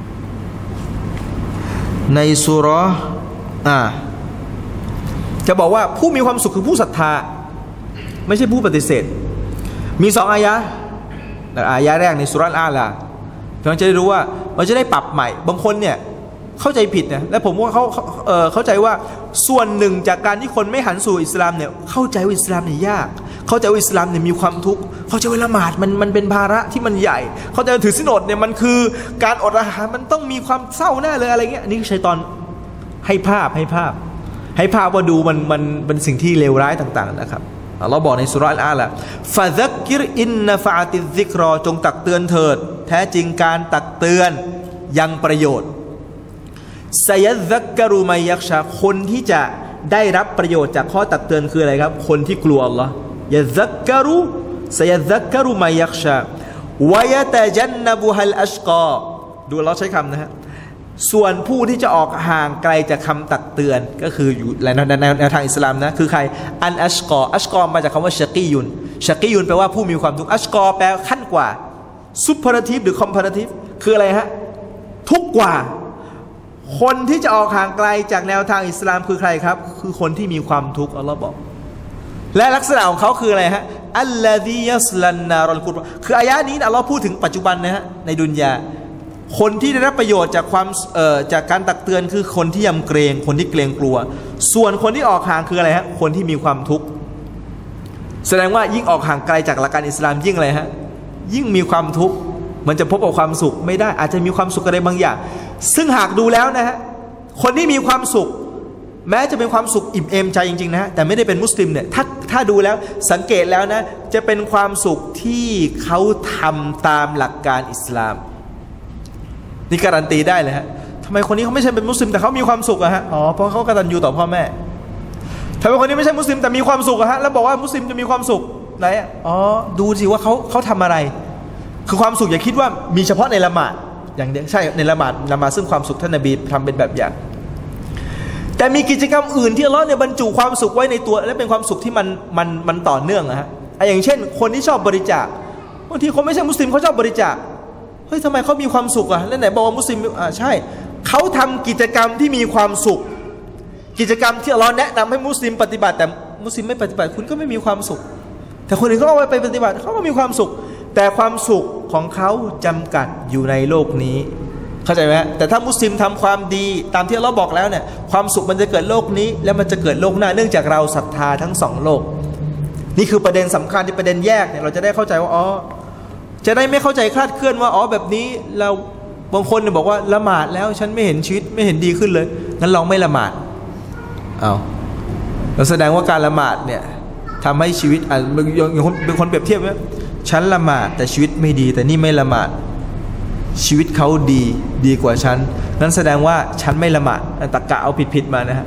B: ในซูเราะห์อ่าจะบอกว่าผู้มีความสุขคือผู้ศรัทธาไม่ใช่ผู้ปฏิเสธมีสองอายะห์อายะห์แรกในซูเราะห์อัลอาลาเราจะได้รู้ว่าเราจะได้ปรับใหม่บางคนเนี่ยเข้าใจผิดนะและผมว่าเขาเอ่อเข้าใจว่าส่วนหนึ่งจากการที่คนไม่หันสู่อิสลามเนี่ยเข้าใจว่าอิสลามเนี่ยยากเข้าใจว่าอิสลามเนี่ยมีความทุกข์เข้าใจว่าละหมาดมันมันเป็นภาระที่มันใหญ่เข้าใจว่าถือศีลอดเนี่ยมันคือการอดอาหารมันต้องมีความเศร้าแน่เลยอะไรเงี้ยนี่ชัยฏอนให้ภาพให้ภาพให้ภาพว่าดูมันมันเป็นสิ่งที่เลวร้ายต่างๆนะครับเราบอกในสุราอัลอาลาฟะซักกิรอินนะฟะอะติซิกรอจงตักเตือนเถิดแท้จริงการตักเตือนยังประโยชน์ไซยัซักกะรุมัยยักชาคนที่จะได้รับประโยชน์จากข้อตักเตือนคืออะไรครับคนที่กลัวอัลลอฮ์ยะซักกะรุไซยัซักกะรุมัยยักชาวะยะตะจันนบุฮัลอัชกอดูเราใช้คำนะฮะส่วนผู้ที่จะออกห่างไกลจากคำตักเตือนก็คืออยู่ในแนวทางอิสลามนะคือใครอันอัชกออัชกอมาจากคำว่าชะกียุนชะกียุนแปลว่าผู้มีความทุกข์อัชกอแปลขั้นกว่าซุปเปอร์ทีฟหรือคอมพาราทีฟคืออะไรฮะทุกกว่าคนที่จะออกห่างไกลจากแนวทางอิสลามคือใครครับคือคนที่มีความทุกข์อัลลอฮ์บอกและลักษณะของเขาคืออะไรฮะอัลลอฮียัสลันนารอลกุรคืออายะนี้อัลลอฮ์พูดถึงปัจจุบันนะฮะในดุนยาคนที่ได้รับประโยชน์จากความเอ่อจากการตักเตือนคือคนที่ยำเกรงคนที่เกรงกลัวส่วนคนที่ออกห่างคืออะไรฮะคนที่มีความทุกข์แสดงว่ายิ่งออกห่างไกลจากหลักการอิสลามยิ่งอะไรฮะยิ่งมีความทุกข์มันจะพบกับความสุขไม่ได้อาจจะมีความสุขอะไรบางอย่างซึ่งหากดูแล้วนะฮะคนที่มีความสุขแม้จะเป็นความสุขอิ่มเอมใจจริงๆนะแต่ไม่ได้เป็นมุสลิมเนี่ยถ้าถ้าดูแล้วสังเกตแล้วนะจะเป็นความสุขที่เขาทำตามหลักการอิสลามนี่การันตีได้เลยฮะทำไมคนนี้เขาไม่ใช่เป็นมุสลิมแต่เขามีความสุขอะฮะอ๋อเพราะเขากตัญญูต่อพ่อแม่ทำไมคนนี้ไม่ใช่มุสลิมแต่มีความสุขอะฮะแล้วบอกว่ามุสลิมจะมีความสุขไหนอะอ๋อดูสิว่าเขาเขาทำอะไรคือความสุขอย่าคิดว่ามีเฉพาะในละหมาดอย่างเดียวใช่ในละหมาดละหมาดซึ่งความสุขท่านนบีทำเป็นแบบอย่างแต่มีกิจกรรมอื่นที่อัลเลาะห์เนี่ยบรรจุความสุขไว้ในตัวและเป็นความสุขที่มันมันมันต่อเนื่องอะฮะอย่างเช่นคนที่ชอบบริจาคบางทีคนไม่ใช่มุสลิมเขาชอบบริจาคเฮ้ยทำไมเขามีความสุขอะแล้วไหนบอกว่ามุสลิมอ่าใช่เขาทำกิจกรรมที่มีความสุขกิจกรรมที่อัลเลาะห์แนะนำให้มุสลิมปฏิบัติแต่มุสลิมไม่ปฏิบัติคุณก็ไม่มีความสุขแต่คนอื่นเขาเอาไปปฏิบัติเขาก็มีความสุขแต่ความสุขของเขาจำกัดอยู่ในโลกนี้เข้าใจไหมแต่ถ้ามุสลิมทำความดีตามที่อัลเลาะห์บอกแล้วเนี่ยความสุขมันจะเกิดโลกนี้แล้วมันจะเกิดโลกหน้าเนื่องจากเราศรัทธาทั้งสองโลกนี่คือประเด็นสำคัญที่ประเด็นแยกเนี่ยเราจะได้เข้าใจว่าอ๋อจะได้ไม่เข้าใจคลาดเคลื่อนว่าอ๋อแบบนี้เราบางคนเนี่ยบอกว่าละหมาดแล้วฉันไม่เห็นชีวิตไม่เห็นดีขึ้นเลยงั้นลองไม่ละหมาดเอาเราแสดงว่าการละหมาดเนี่ยทำให้ชีวิตอ่ะเป็นคนเปรียบเทียบไหมฉันละหมาดแต่ชีวิตไม่ดีแต่นี่ไม่ละหมาดชีวิตเขาดีดีกว่าฉันนั้นแสดงว่าฉันไม่ละหมาดตะกะเอาผิดๆมานะฮะ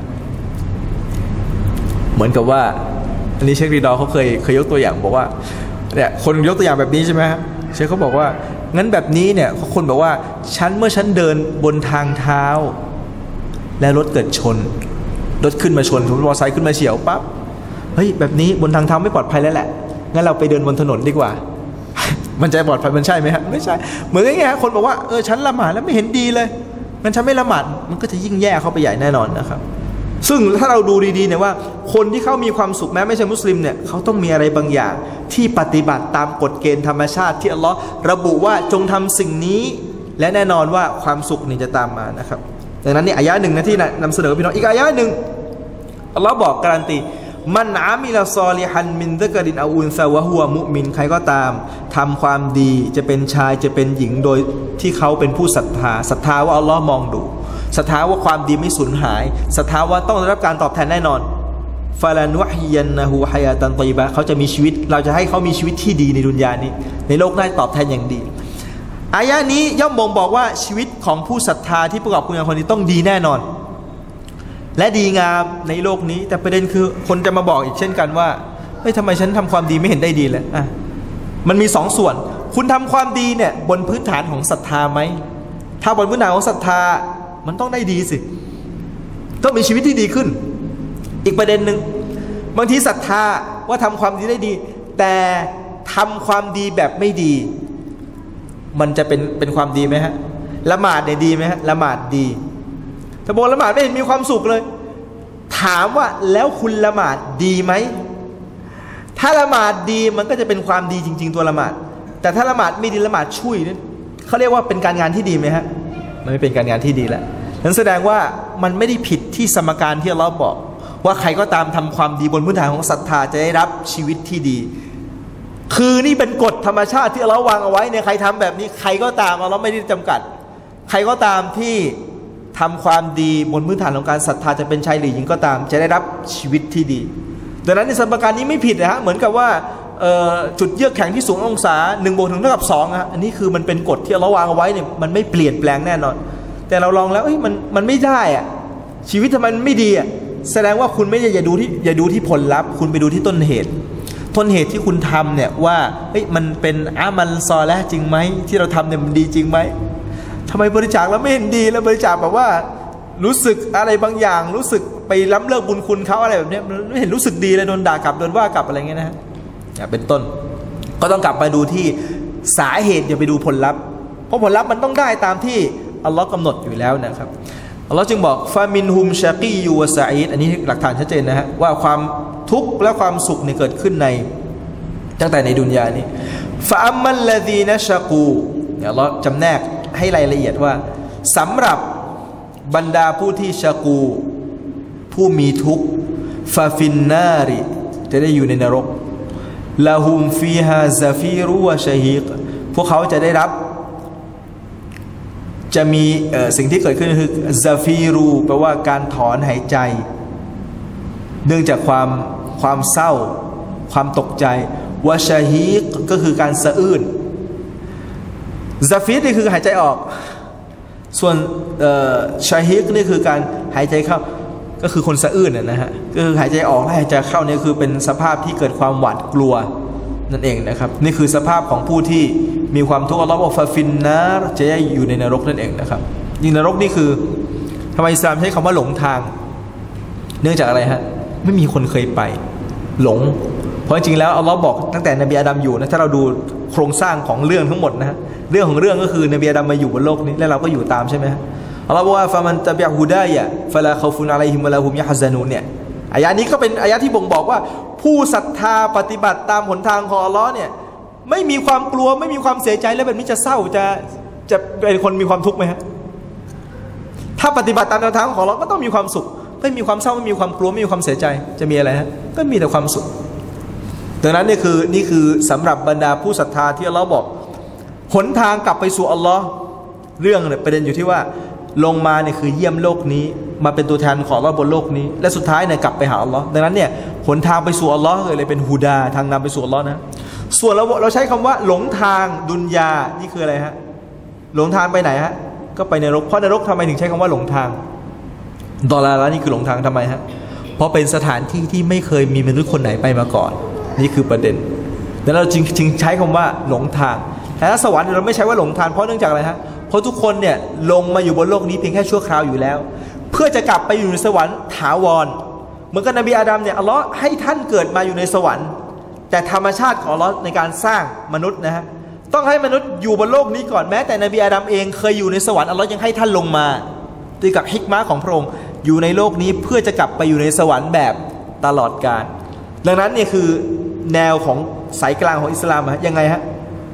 B: เหมือนกับว่าอันนี้เชครีดอเขาเคยเคยยกตัวอย่างบอกว่าเนี่ยคนยกตัวอย่างแบบนี้ใช่ไหมฮะเชคเขาบอกว่างั้นแบบนี้เนี่ยคนบอกว่าฉันเมื่อฉันเดินบนทางเท้าและรถเกิดชนรถขึ้นมาชนรถมอเตอร์ไซค์ขึ้นมาเฉี่ยวปั๊บเฮ้ยแบบนี้บนทางเท้าไม่ปลอดภัยแล้วแหละงั้นเราไปเดินบนถนนดีกว่า มันจะปลอดภัยมันใช่ไหมฮะไม่ใช่เหมือนอย่างเงี้ยคนบอกว่าเออฉันละหมาดแล้วไม่เห็นดีเลยงั้นฉันไม่ละหมาดมันก็จะยิ่งแย่เข้าไปใหญ่แน่นอนนะครับซึ่งถ้าเราดูดีๆเนี่ยว่าคนที่เขามีความสุขแม้ไม่ใช่มุสลิมเนี่ยเขาต้องมีอะไรบางอย่างที่ปฏิบัติตามกฎเกณฑ์ธรรมชาติที่อัลลอฮ์ระบุว่าจงทำสิ่งนี้และแน่นอนว่าความสุขนี่จะตามมานะครับดังนั้นนี่อายะหนึ่งนะที่นำเสนอพี่น้องอีกอายะหนึ่งอัลลอฮ์บอกการันตีมันอามิลซอลิฮันมินซะกะรินอาอุนซาวะฮัวมุมินใครก็ตามทำความดีจะเป็นชายจะเป็นหญิงโดยที่เขาเป็นผู้ศรัทธาศรัทธาว่าอัลลอฮ์มองดูศรัทธาว่าความดีไม่สูญหายศรัทธาว่าต้องได้รับการตอบแทนแน่นอนฟาลานุฮิยันนะฮูฮายาตันฏอยบะเขาจะมีชีวิตเราจะให้เขามีชีวิตที่ดีในดุนยานี้ในโลกได้ตอบแทนอย่างดีอายะนี้ย่อมบ่งบอกว่าชีวิตของผู้ศรัทธาที่ประกอบคุณงามความดีต้องดีแน่นอนและดีงามในโลกนี้แต่ประเด็นคือคนจะมาบอกอีกเช่นกันว่าเฮ้ยทำไมฉันทำความดีไม่เห็นได้ดีเลยอ่ะมันมีสองส่วนคุณทำความดีเนี่ยบนพื้นฐานของศรัทธาไหมถ้าบนพื้นฐานของศรัทธามันต้องได้ดีสิต้องมีชีวิตที่ดีขึ้นอีกประเด็นหนึ่งบางทีศรัทธาว่าทำความดีได้ดีแต่ทำความดีแบบไม่ดีมันจะเป็นเป็นความดีไหมฮะละหมาดเนี่ยดีไหมฮะละหมาดดีแต่บอกละหมาดไม่เห็นมีความสุขเลยถามว่าแล้วคุณละหมาดดีไหมถ้าละหมาดดีมันก็จะเป็นความดีจริงๆตัวละหมาดแต่ถ้าละหมาดไม่ดีละหมาดช่วยนี่เขาเรียกว่าเป็นการงานที่ดีไหมฮะมันไม่เป็นการงานที่ดีแล้วนั้นแสดงว่ามันไม่ได้ผิดที่สมการที่เราบอกว่าใครก็ตามทำความดีบนพื้นฐานของศรัทธาจะได้รับชีวิตที่ดีคือนี่เป็นกฎธรรมชาติที่เราวางเอาไว้เนี่ยใครทำแบบนี้ใครก็ตามเราไม่ได้จำกัดใครก็ตามที่ทำความดีบนพื้นฐานของการศรัทธาจะเป็นชายหรือหญิงก็ตามจะได้รับชีวิตที่ดีดังนั้นในสมการนี้ไม่ผิดนะฮะเหมือนกับว่าจุดเยือกแข็งที่สูงองศาหนึ่งบวกหนึ่งเท่ากับสองฮะอันนี้คือมันเป็นกฎที่เราวางเอาไว้เนี่ยมันไม่เปลี่ยนแปลงแน่นอนแต่เราลองแล้วเอ้ยมันมันไม่ได้อะชีวิตทำไมมันไม่ดีอ่ะแสดงว่าคุณไม่ได้อย่าดูที่อย่าดูที่ผลลัพธ์คุณไปดูที่ต้นเหตุต้นเหตุที่คุณทำเนี่ยว่าเฮ้ยมันเป็นอามัลซอลิฮ์จริงไหมที่เราทำเนี่ยมันดีจริงไหมทำไมบริจาคแล้วไม่เห็นดีแล้วบริจาคแบบว่ารู้สึกอะไรบางอย่างรู้สึกไปล้ำเลิกบุญคุณเขาอะไรแบบนี้ไม่เห็นรู้สึกดีเลยโดนด่ากลับโดนว่ากลับอะไรเงี้ยนะฮะเป็นต้นก็ต้องกลับมาดูที่สาเหตุอย่าไปดูผลลัพธ์เพราะผลลัพธ์มันต้องได้ตามที่อัลลอฮ์กำหนดอยู่แล้วนะครับอัลลอฮ์จึงบอกฟามินฮุมชากียูวะซาอีดอันนี้หลักฐานชัดเจนนะฮะว่าความทุกข์และความสุขเนี่ยเกิดขึ้นในตั้งแต่ในดุนยานี้ฟาอัมมัลลซีนะชะกูเนี่ยอัลลอฮ์จำแนกให้รายละเอียดว่าสำหรับบรรดาผู้ที่ชะกูผู้มีทุกข์ฟาฟินนาริจะได้อยู่ในนรกลาฮุมฟีฮาซาฟีรุวะชะฮีกพวกเขาจะได้รับจะมีสิ่งที่เกิดขึ้นคือซาฟีรูแปลว่าการถอนหายใจเนื่องจากความความเศร้าความตกใจวะชะฮีกก็คือการสะอื้นซาฟีรนี่คือหายใจออกส่วนชะฮีกนี่คือการหายใจเข้าก็คือคนสะอื้นนะฮะก็คือหายใจออกและหายใจเข้านี่คือเป็นสภาพที่เกิดความหวาดกลัวนั่นเองนะครับนี่คือสภาพของผู้ที่มีความทุกข์อัลลอฮฺบอกฟาฟินนาร์จะอยู่ในนรกนั่นเองนะครับยิ่งนรกนี่คือทำไมอิสลามใช้คำว่าหลงทางเนื่องจากอะไรฮะไม่มีคนเคยไปหลงเพราะจริงๆแล้วอัลลอฮฺบอกตั้งแต่นบีอาดัมอยู่นะถ้าเราดูโครงสร้างของเรื่องทั้งหมดนะฮะเรื่องของเรื่องก็คือนบีอาดัมมาอยู่บนโลกนี้และเราก็อยู่ตามใช่ไหมฮะอัลลอฮฺบอกว่าฟามันตะบิอะฮูดายะฟะลาคอฟุนอะลัยฮิมวะลาฮุมยะฮะซานูนเนี่ยอายะนี้ก็เป็นอายะที่บ่งบอกว่าผู้ศรัทธาปฏิบัติตามหนทางของอัลลอฮ์เนี่ยไม่มีความกลัวไม่มีความเสียใจแล้วแบบนี้จะเศร้าจะจะเป็นคนมีความทุกข์ไหมฮะถ้าปฏิบัติตามแนวทางของอัลลอฮ์ก็ต้องมีความสุขไม่มีความเศร้าไม่มีความกลัวไม่มีความเสียใจจะมีอะไรฮะก็มีแต่ความสุขดังนั้นนี่คือนี่คือสำหรับบรรดาผู้ศรัทธาที่อัลลอฮ์บอกหนทางกลับไปสู่อัลลอฮ์เรื่องเนี่ยประเด็นอยู่ที่ว่าลงมาเนี่ยคือเยี่ยมโลกนี้มาเป็นตัวแทนของอัลลอฮ์บนโลกนี้และสุดท้ายเนี่ยกลับไปหาอัลลอฮ์ดังนั้นเนี่ยหนทางไปสู่อัลลอฮ์เลยเป็นฮูดาทางนำไปสู่อัลลอฮ์นะส่วนเราเราใช้คำว่าหลงทางดุนยานี่คืออะไรฮะหลงทางไปไหนฮะก็ไปนรกเพราะนรกทำไมถึงใช้คำว่าหลงทางดอลาร์นี่คือหลงทางทำไมฮะเพราะเป็นสถานที่ที่ไม่เคยมีมนุษย์คนไหนไปมาก่อนนี่คือประเด็นแล้วเราจึงจึงใช้คำว่าหลงทางแต่ถ้าสวรรค์เราไม่ใช้ว่าหลงทางเพราะเนื่องจากอะไรฮะเพราะทุกคนเนี่ยลงมาอยู่บนโลกนี้เพียงแค่ชั่วคราวอยู่แล้วเพื่อจะกลับไปอยู่ในสวรรค์ถาวรเหมือนกับนบีอาดัมเนี่ยอัลลอฮ์ให้ท่านเกิดมาอยู่ในสวรรค์แต่ธรรมชาติของอัลลอฮ์ในการสร้างมนุษย์นะฮะต้องให้มนุษย์อยู่บนโลกนี้ก่อนแม้แต่นบีอาดัมเองเคยอยู่ในสวรรค์อัลลอฮ์ยังให้ท่านลงมาด้วยกับฮิกมะห์ของพระองค์อยู่ในโลกนี้เพื่อจะกลับไปอยู่ในสวรรค์แบบตลอดกาลดังนั้นเนี่ยคือแนวของสายกลางของอิสลามฮะยังไงฮะ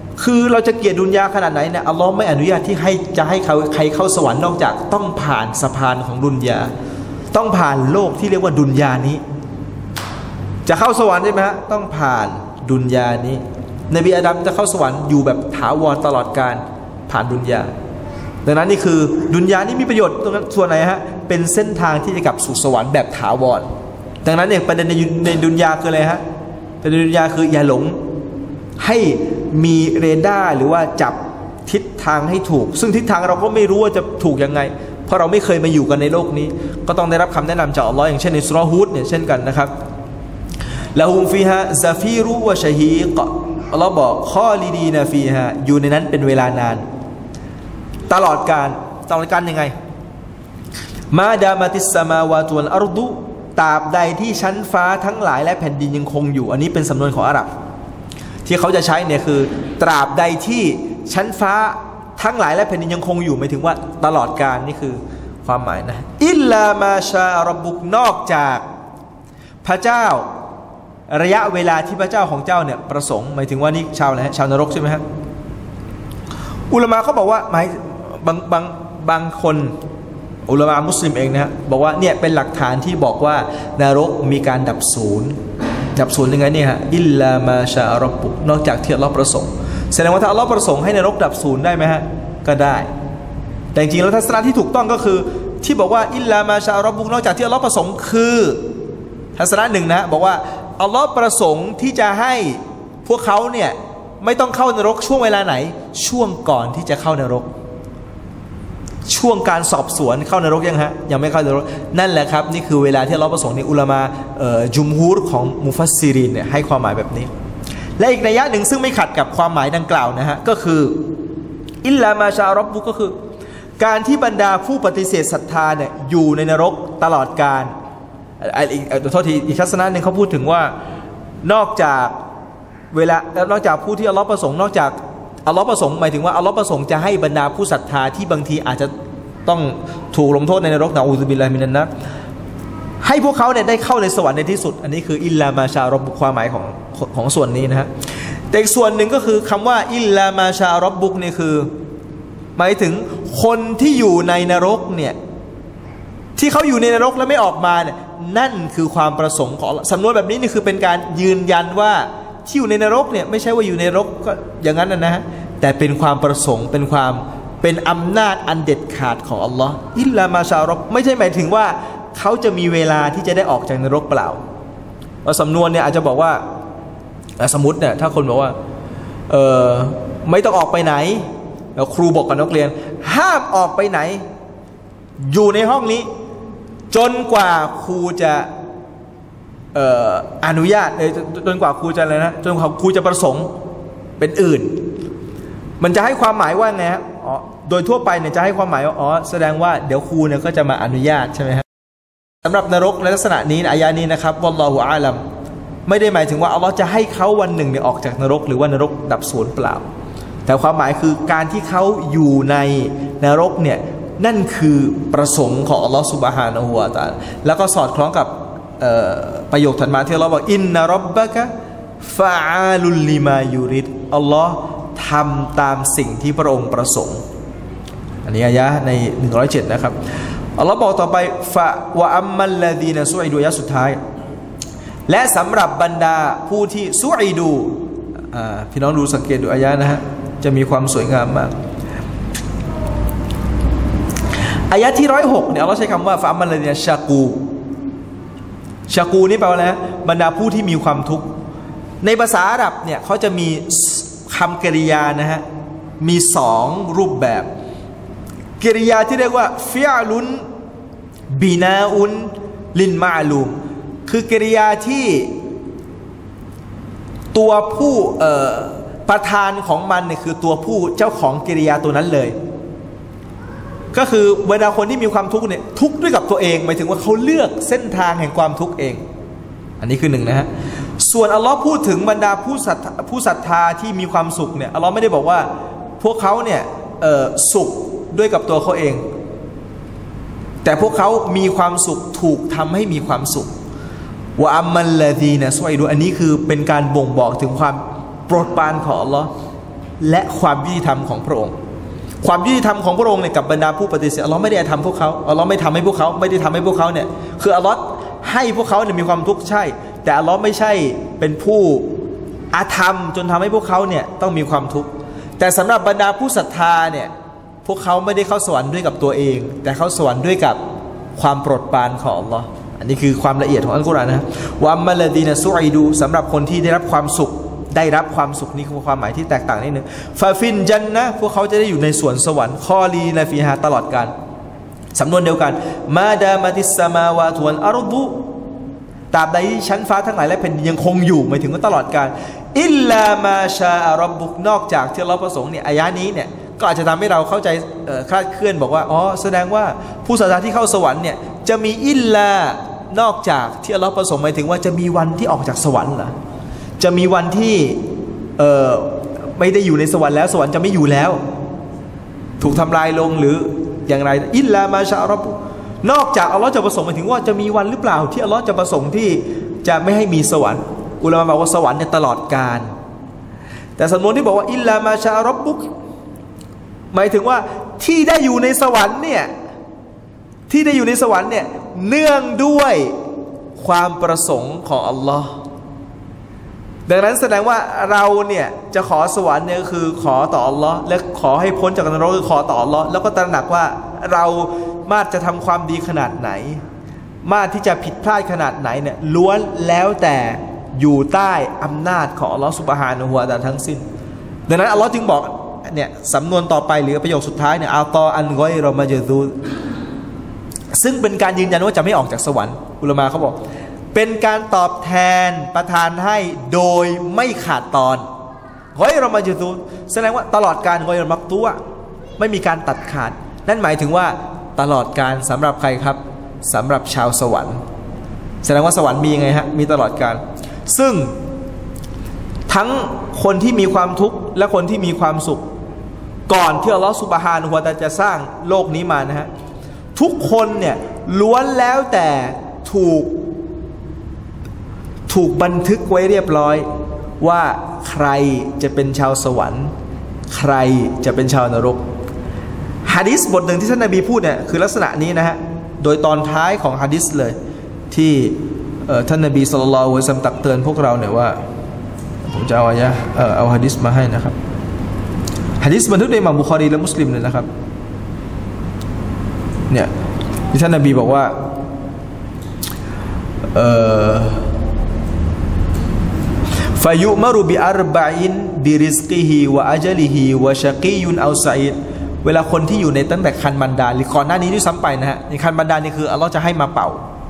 B: คือเราจะเกลียดดุนยาขนาดไหนเนี่ยอัลลอฮ์ไม่อนุญาตที่ให้จะให้เขาใครเข้าสวรรค์นอกจากต้องผ่านสะพานของดุนยาต้องผ่านโลกที่เรียกว่าดุนยานี้จะเข้าสวรรค์ใช่ไหมฮะต้องผ่านดุนยานี้นบีอาดัมจะเข้าสวรรค์อยู่แบบถาวรตลอดกาลผ่านดุนยาดังนั้นนี่คือดุนยานี้มีประโยชน์ตรงนั้นส่วนไหนฮะเป็นเส้นทางที่จะกลับสู่สวรรค์แบบถาวรดังนั้นเนี่ยประเด็นในในดุนยาคืออะไรฮะประเด็นในดุนยาคืออย่าหลงให้มีเรดาร์หรือว่าจับทิศทางให้ถูกซึ่งทิศทางเราก็ไม่รู้ว่าจะถูกยังไงเพราะเราไม่เคยมาอยู่กันในโลกนี้ก็ต้องได้รับคำแนะนำจากอัลลอฮ์อย่างเช่นในซูเราะห์ฮูดเนี่ยเช่นกันนะครับละฮุมฟีฮาซาฟีรุวะชะฮีกอัลลอฮ์บอกคอลิดีนาฟีฮาอยู่ในนั้นเป็นเวลานานตลอดกาลตลอดกาลยังไงมาดามาติสสมาวาตุวัลอัรดุตราบใดที่ชั้นฟ้าทั้งหลายและแผ่นดินยังคงอยู่อันนี้เป็นสำนวนของอาหรับที่เขาจะใช้เนี่ยคือตราบใดที่ชั้นฟ้าทั้งหลายและแผ่นดินยังคงอยู่หมายถึงว่าตลอดกาลนี่คือความหมายนะอิลลามาชาอับบุกนอกจากพระเจ้าระยะเวลาที่พระเจ้าของเจ้าเนี่ยประสงค์หมายถึงว่านี่ชาวอะไรชาวนรกใช่ไหมครับอุลามะเขาบอกว่าหมายบางบางบางคนอุลามะมุสลิมเองนะบอกว่าเนี่ยเป็นหลักฐานที่บอกว่านรกมีการดับศูนย์ดับศูนย์ยังไงเนี่ยฮะอิลลามาชาอับบุกนอกจากที่อัลเลาะห์ประสงค์แสดงว่าถ้าอัลเลาะห์ประสงค์ให้นรกดับศูนย์ได้ไหมฮะก็ได้แต่จริงๆแล้วทัศนะที่ถูกต้องก็คือที่บอกว่าอิลลามาชาอับบุกนอกจากที่อัลเลาะห์ประสงค์คือทัศนะหนึ่งนะบอกว่าอัลลอฮ์ประสงค์ที่จะให้พวกเขาเนี่ยไม่ต้องเข้านรกช่วงเวลาไหนช่วงก่อนที่จะเข้านรกช่วงการสอบสวนเข้านรกยังฮะยังไม่เข้านรกนั่นแหละครับนี่คือเวลาที่อัลลอฮ์ประสงค์ในอุลามะจุมฮูรของมุฟัสซิรินเนี่ยให้ความหมายแบบนี้และอีกนัยยะหนึ่งซึ่งไม่ขัดกับความหมายดังกล่าวนะฮะก็คืออิลลามาชาอับบุกก็คือการที่บรรดาผู้ปฏิเสธศรัทธาเนี่ยอยู่ในนรกตลอดกาลอีกโทษทีอีกทัศนะหนึ่งเขาพูดถึงว่านอกจากเวลานอกจากผู้ที่อัลลอฮ์ประสงค์นอกจากอัลลอฮ์ประสงค์หมายถึงว่าอัลลอฮ์ประสงค์จะให้บรรดาผู้ศรัทธาที่บางทีอาจจะต้องถูกลงโทษในนรกนะอูซุบิลลาฮิมินันนะให้พวกเขาเนี่ยได้เข้าในสวรรค์ในที่สุดอันนี้คืออิลลามาชาอับบุกความหมายของของส่วนนี้นะฮะแต่อีกส่วนหนึ่งก็คือคำว่าอิลลามาชาอับบุกนี่คือหมายถึงคนที่อยู่ในนรกเนี่ยที่เขาอยู่ในนรกแล้วไม่ออกมาเนี่ยนั่นคือความประสงค์ของสำนวนแบบนี้นี่คือเป็นการยืนยันว่าที่อยู่ในนรกเนี่ยไม่ใช่ว่าอยู่ในนรกก็อย่างนั้นนะฮะแต่เป็นความประสงค์เป็นความเป็นอำนาจอันเด็ดขาดของอัลลอฮ์อิลลามาชาอับบุกไม่ใช่หมายถึงว่าเขาจะมีเวลาที่จะได้ออกจากนรกเปล่าว่าสำนวนเนี่ยอาจจะบอกว่าสมมติเนี่ยถ้าคนบอกว่าเออไม่ต้องออกไปไหนแล้วครูบอกกับนักเรียนห้ามออกไปไหนอยู่ในห้องนี้จนกว่าครูจะเอ่ออนุญาตจนกว่าครูจะอะไรนะจนกว่าครูจะประสงค์เป็นอื่นมันจะให้ความหมายว่าไงฮะอ๋อโดยทั่วไปเนี่ยจะให้ความหมายว่าอ๋อแสดงว่าเดี๋ยวครูเนี่ยก็จะมาอนุญาตใช่ไหมฮะสำหรับนรกในลักษณะนี้อายะนี้นะครับวัลลอฮุอาลัมไม่ได้หมายถึงว่าอัลลอฮ์จะให้เขาวันหนึ่งเนี่ยออกจากนรกหรือว่านรกดับศูนย์เปล่าแต่ความหมายคือการที่เขาอยู่ในนรกเนี่ยนั่นคือประสงค์ของอัลลอฮ์ซุบฮานะฮูวะตะอาลาแล้วก็สอดคล้องกับประโยคถัดมาที่อัลลอฮ์บอกอินนะร็อบบะกะฟะอาลุลลิมายูริดอัลลอฮ์ทำตามสิ่งที่พระองค์ประสงค์อันนี้อายะในหนึ่งร้อยเจ็ดนะครับอัลลอฮ์บอกต่อไปฟะวะอัมมัลลดีนะซุอิดูอายะสุดท้ายและสำหรับบรรดาผู้ที่ซุอิดูพี่น้องดูสังเกตดูอายะนะฮะจะมีความสวยงามมากอายะที่ร้อยหกเนี่ยเราใช้คำว่าฟะอัมมัลลดีนะชากูชากูนี่แปลว่าอะไรบรรดาผู้ที่มีความทุกข์ในภาษาอาหรับเนี่ยเขาจะมีคำกริยานะฮะมีสองรูปแบบกริยาที่เรียกว่าฟิอลุนบินาอุนลินมาลูมคือกริยาที่ตัวผู้ประธานของมันเนี่ยคือตัวผู้เจ้าของกิริยาตัวนั้นเลยก็คือเวลาคนที่มีความทุกข์เนี่ยทุกข์ด้วยกับตัวเองหมายถึงว่าเขาเลือกเส้นทางแห่งความทุกข์เองอันนี้คือหนึ่งนะฮะส่วนอัลลอฮ์พูดถึงบรรดาผู้ศรัทธาผู้ศรัทธาที่มีความสุขเนี่ยอัลลอฮ์ไม่ได้บอกว่าพวกเขาเนี่ยสุขด้วยกับตัวเขาเองแต่พวกเขามีความสุขถูกทำให้มีความสุขวะอัมมัลลดีนะซุอิดูอันนี้คือเป็นการบ่งบอกถึงความโปรดปรานของอัลลอฮ์และความยุติธรรมของพระองค์ความยุติธรรมของพระองค์เนี่ยกับบรรดาผู้ปฏิเสธอัลลอฮ์ไม่ได้ทำพวกเขาอัลลอฮ์ไม่ทำให้พวกเขาไม่ได้ทำให้พวกเขาเนี่ยคืออัลลอฮ์ให้พวกเขาเนี่ยมีความทุกข์ใช่แต่อัลลอฮ์ไม่ใช่เป็นผู้อาธรรมจนทำให้พวกเขาเนี่ยต้องมีความทุกข์แต่สำหรับบรรดาผู้ศรัทธาเนี่ยพวกเขาไม่ได้เข้าสวรรค์ด้วยกับตัวเองแต่เข้าสวรรค์ด้วยกับความโปรดปรานของอัลลอฮ์อันนี้คือความละเอียดของอัลกุรอานนะวะอัมมัลลดีนะซุอิดูสำหรับคนที่ได้รับความสุขได้รับความสุขนี่คือความหมายที่แตกต่างนิดนึงฟาฟินจันนะพวกเขาจะได้อยู่ในสวนสวรรค์คอลีนะฟีฮาตลอดกาลสำนวนเดียวกันมาดามาติสสมาวาตุวัลอารุดุตราบใดที่ชั้นฟ้าทั้งหลายและแผ่นดินยังคงอยู่หมายถึงว่าตลอดกาลอิลลามาชาอัลบุกนอกจากที่เราประสงค์เนี่ยอายะนี้เนี่ยก็อาจจะทำให้เราเข้าใจคลาดเคลื่อนบอกว่าอ๋อแสดงว่าผู้ศรัทธาที่เข้าสวรรค์เนี่ยจะมีอิลลานอกจากที่อัลลอฮ์ประสงค์หมายถึงว่าจะมีวันที่ออกจากสวรรค์เหรอจะมีวันที่เอ่อไม่ได้อยู่ในสวรรค์แล้วสวรรค์จะไม่อยู่แล้วถูกทำลายลงหรืออย่างไรอิลลามาชาอัลบุกนอกจากอัลลอฮ์จะประสงค์หมายถึงว่าจะมีวันหรือเปล่าที่อัลลอฮ์จะประสงค์ที่จะไม่ให้มีสวรรค์อุลามะบอกว่าสวรรค์เนี่ยตลอดกาลแต่สำนวนที่บอกว่าอิลลามาชาอัลบุกหมายถึงว่าที่ได้อยู่ในสวรรค์เนี่ยที่ได้อยู่ในสวรรค์เนี่ยเนื่องด้วยความประสงค์ของอัลลอฮ์ดังนั้นแสดงว่าเราเนี่ยจะขอสวรรค์เนี่ยคือขอต่ออัลลอฮ์และขอให้พ้นจากนรกคือขอต่ออัลลอฮ์แล้วก็ตระหนักว่าเรามาจะทำความดีขนาดไหนมาที่จะผิดพลาดขนาดไหนเนี่ยล้วนแล้วแต่อยู่ใต้อำนาจของอัลลอฮ์ซุบฮานะฮูวะตะอาลาทั้งสิ้นดังนั้นอัลลอฮ์จึงบอกเนี่ยสำนวนต่อไปหรือประโยคสุดท้ายเนี่ยอัลตออันกอยรอมาจซูซึ่งเป็นการยืนยันว่าจะไม่ออกจากสวรรค์อุลามะเขาบอกเป็นการตอบแทนประทานให้โดยไม่ขาดตอนกอยรอมาจซูแสดงว่าตลอดการกอยรอมักตัวไม่มีการตัดขาดนั่นหมายถึงว่าตลอดการสำหรับใครครับสำหรับชาวสวรรค์แสดงว่าสวรรค์มียังไงฮะมีตลอดการซึ่งทั้งคนที่มีความทุกข์และคนที่มีความสุขก่อนที่อัลลอฮฺซุบฮานะฮูวะตะอาลาจะสร้างโลกนี้มานะฮะทุกคนเนี่ยล้วนแล้วแต่ถูกถูกบันทึกไว้เรียบร้อยว่าใครจะเป็นชาวสวรรค์ใครจะเป็นชาวนรกหะดีษบทหนึ่งที่ท่านนบีพูดเนี่ยคือลักษณะนี้นะฮะโดยตอนท้ายของหะดีษเลยที่ท่านนบีศ็อลลัลลอฮุอะลัยฮิวะซัลลัมตักเตือนพวกเราเนี่ยว่าผมจะเอาอายะห์เอ่อเอาหะดีษมาให้นะครับหะดีษบันทึกโดยอิหม่ามบุคอรีและมุสลิมเลยนะครับเนี่ยที่ท่านนบีบอกว่าเอ่อฟายุมะรุบิอัรบะอินบิริซกิฮิวะอัจลิฮิวะชะกียุนอัลซะอีดเวลาคนที่อยู่ในตั้งแต่คันบรรดาหรือก่อนหน้านี้ด้วยซ้ำไปนะฮะในคันบรรดานี่คืออัลลอฮ์จะให้มาเป่า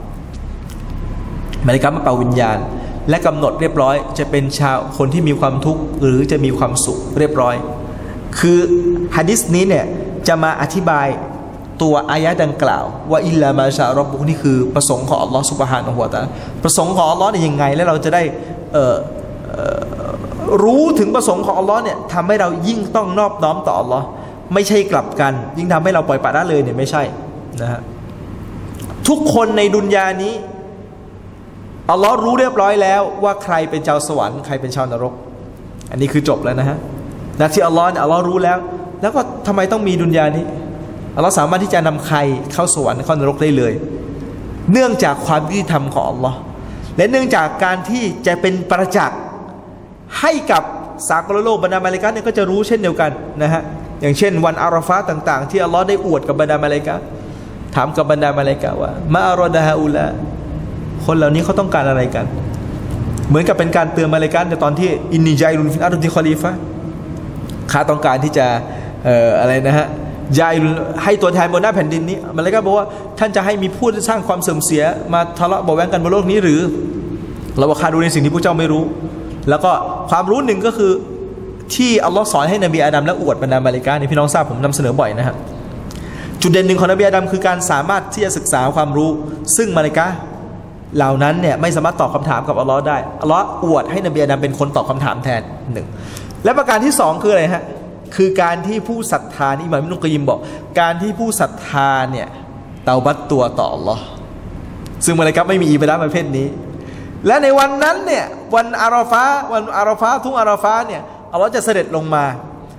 B: มาลิกามาเป่าวิญญาณและกำหนดเรียบร้อยจะเป็นชาวคนที่มีความทุกข์หรือจะมีความสุขเรียบร้อยคือหะดีษนี้เนี่ยจะมาอธิบายตัวอายะดังกล่าวว่าอิลลามาชาอัลบุกนี่คือประสงค์ของอัลลอฮ์ซุบฮานะฮูวะตะอาลาประสงค์ของอัลลอฮ์เนี่ยยังไงและเราจะได้เอ่อรู้ถึงประสงค์ของอัลลอฮ์เนี่ยทำให้เรายิ่งต้องนอบน้อมต่ออัลลอฮ์ไม่ใช่กลับกันยิ่งทำให้เราปล่อยปละละเลยเนี่ยไม่ใช่นะฮะทุกคนในดุนยานี้อัลลอฮ์รู้เรียบร้อยแล้วว่าใครเป็นชาวสวรรค์ใครเป็นชาวนรกอันนี้คือจบแล้วนะฮะนะที่อัลลอฮ์เนี่ยอัลลอฮ์รู้แล้วแล้วก็ทำไมต้องมีดุนยานี้อัลลอฮ์สามารถที่จะนำใครเข้าสวรรค์เข้านรกได้เลยเนื่องจากความยุติธรรมของอัลลอฮ์และเนื่องจากการที่จะเป็นประจักษ์ให้กับสากลโลกบรรดามาลาอิกะฮ์เนี่ยก็จะรู้เช่นเดียวกันนะฮะอย่างเช่นวันอาราฟะห์ต่างๆที่อัลลอฮ์ได้อวดกับบรรดามาลาอิกะฮ์ถามกับบรรดามาลาอิกะฮ์ว่ามาอัรอดะฮาอุลาคนเหล่านี้เขาต้องการอะไรกันเหมือนกับเป็นการเตือนมาลาอิกะฮ์ในตอนที่อินนีญาอิลุนฟิลอาร์ฎิคอลีฟะห์ข้าต้องการที่จะเอ่ออะไรนะฮะยายให้ตัวแทนบนหน้าแผ่นดินนี้มาลาอิกะฮ์บอกว่าท่านจะให้มีผู้ที่สร้างความเสื่อมเสียมาทะเลาะเบาะแว้งกันบนโลกนี้หรือเราบอกข้ารู้ในสิ่งที่พวกเจ้าไม่รู้แล้วก็ความรู้หนึ่งก็คือที่อัลลอฮ์สอนให้นบีอาดัมและอวดบรรดามาลาอิกะฮ์นี่พี่น้องทราบผมนำเสนอบ่อยนะครับจุดเด่นหนึ่งของนบีอาดัมคือการสามารถที่จะศึกษาความรู้ซึ่งมาลาอิกะฮ์เหล่านั้นเนี่ยไม่สามารถตอบคำถามกับอัลลอฮ์ได้อัลลอฮ์อวดให้นบีอาดัมเป็นคนตอบคำถามแทนหนึ่งและประการที่สองคืออะไรฮะคือการที่ผู้ศรัทธานี่อิหม่ามอิบนุกอยยิมบอกการที่ผู้ศรัทธาเนี่ยเตาบัตตัวต่ออัลลอฮ์ซึ่งมาลาอิกะฮ์ไม่มีอิบาดะห์ประเภทนี้และในวันนั้นเนี่ยวันอาราฟะห์วันอาราฟะห์ทุ่งอาราฟะห์เนี่ยอัลลอฮ์จะเสด็จลงมา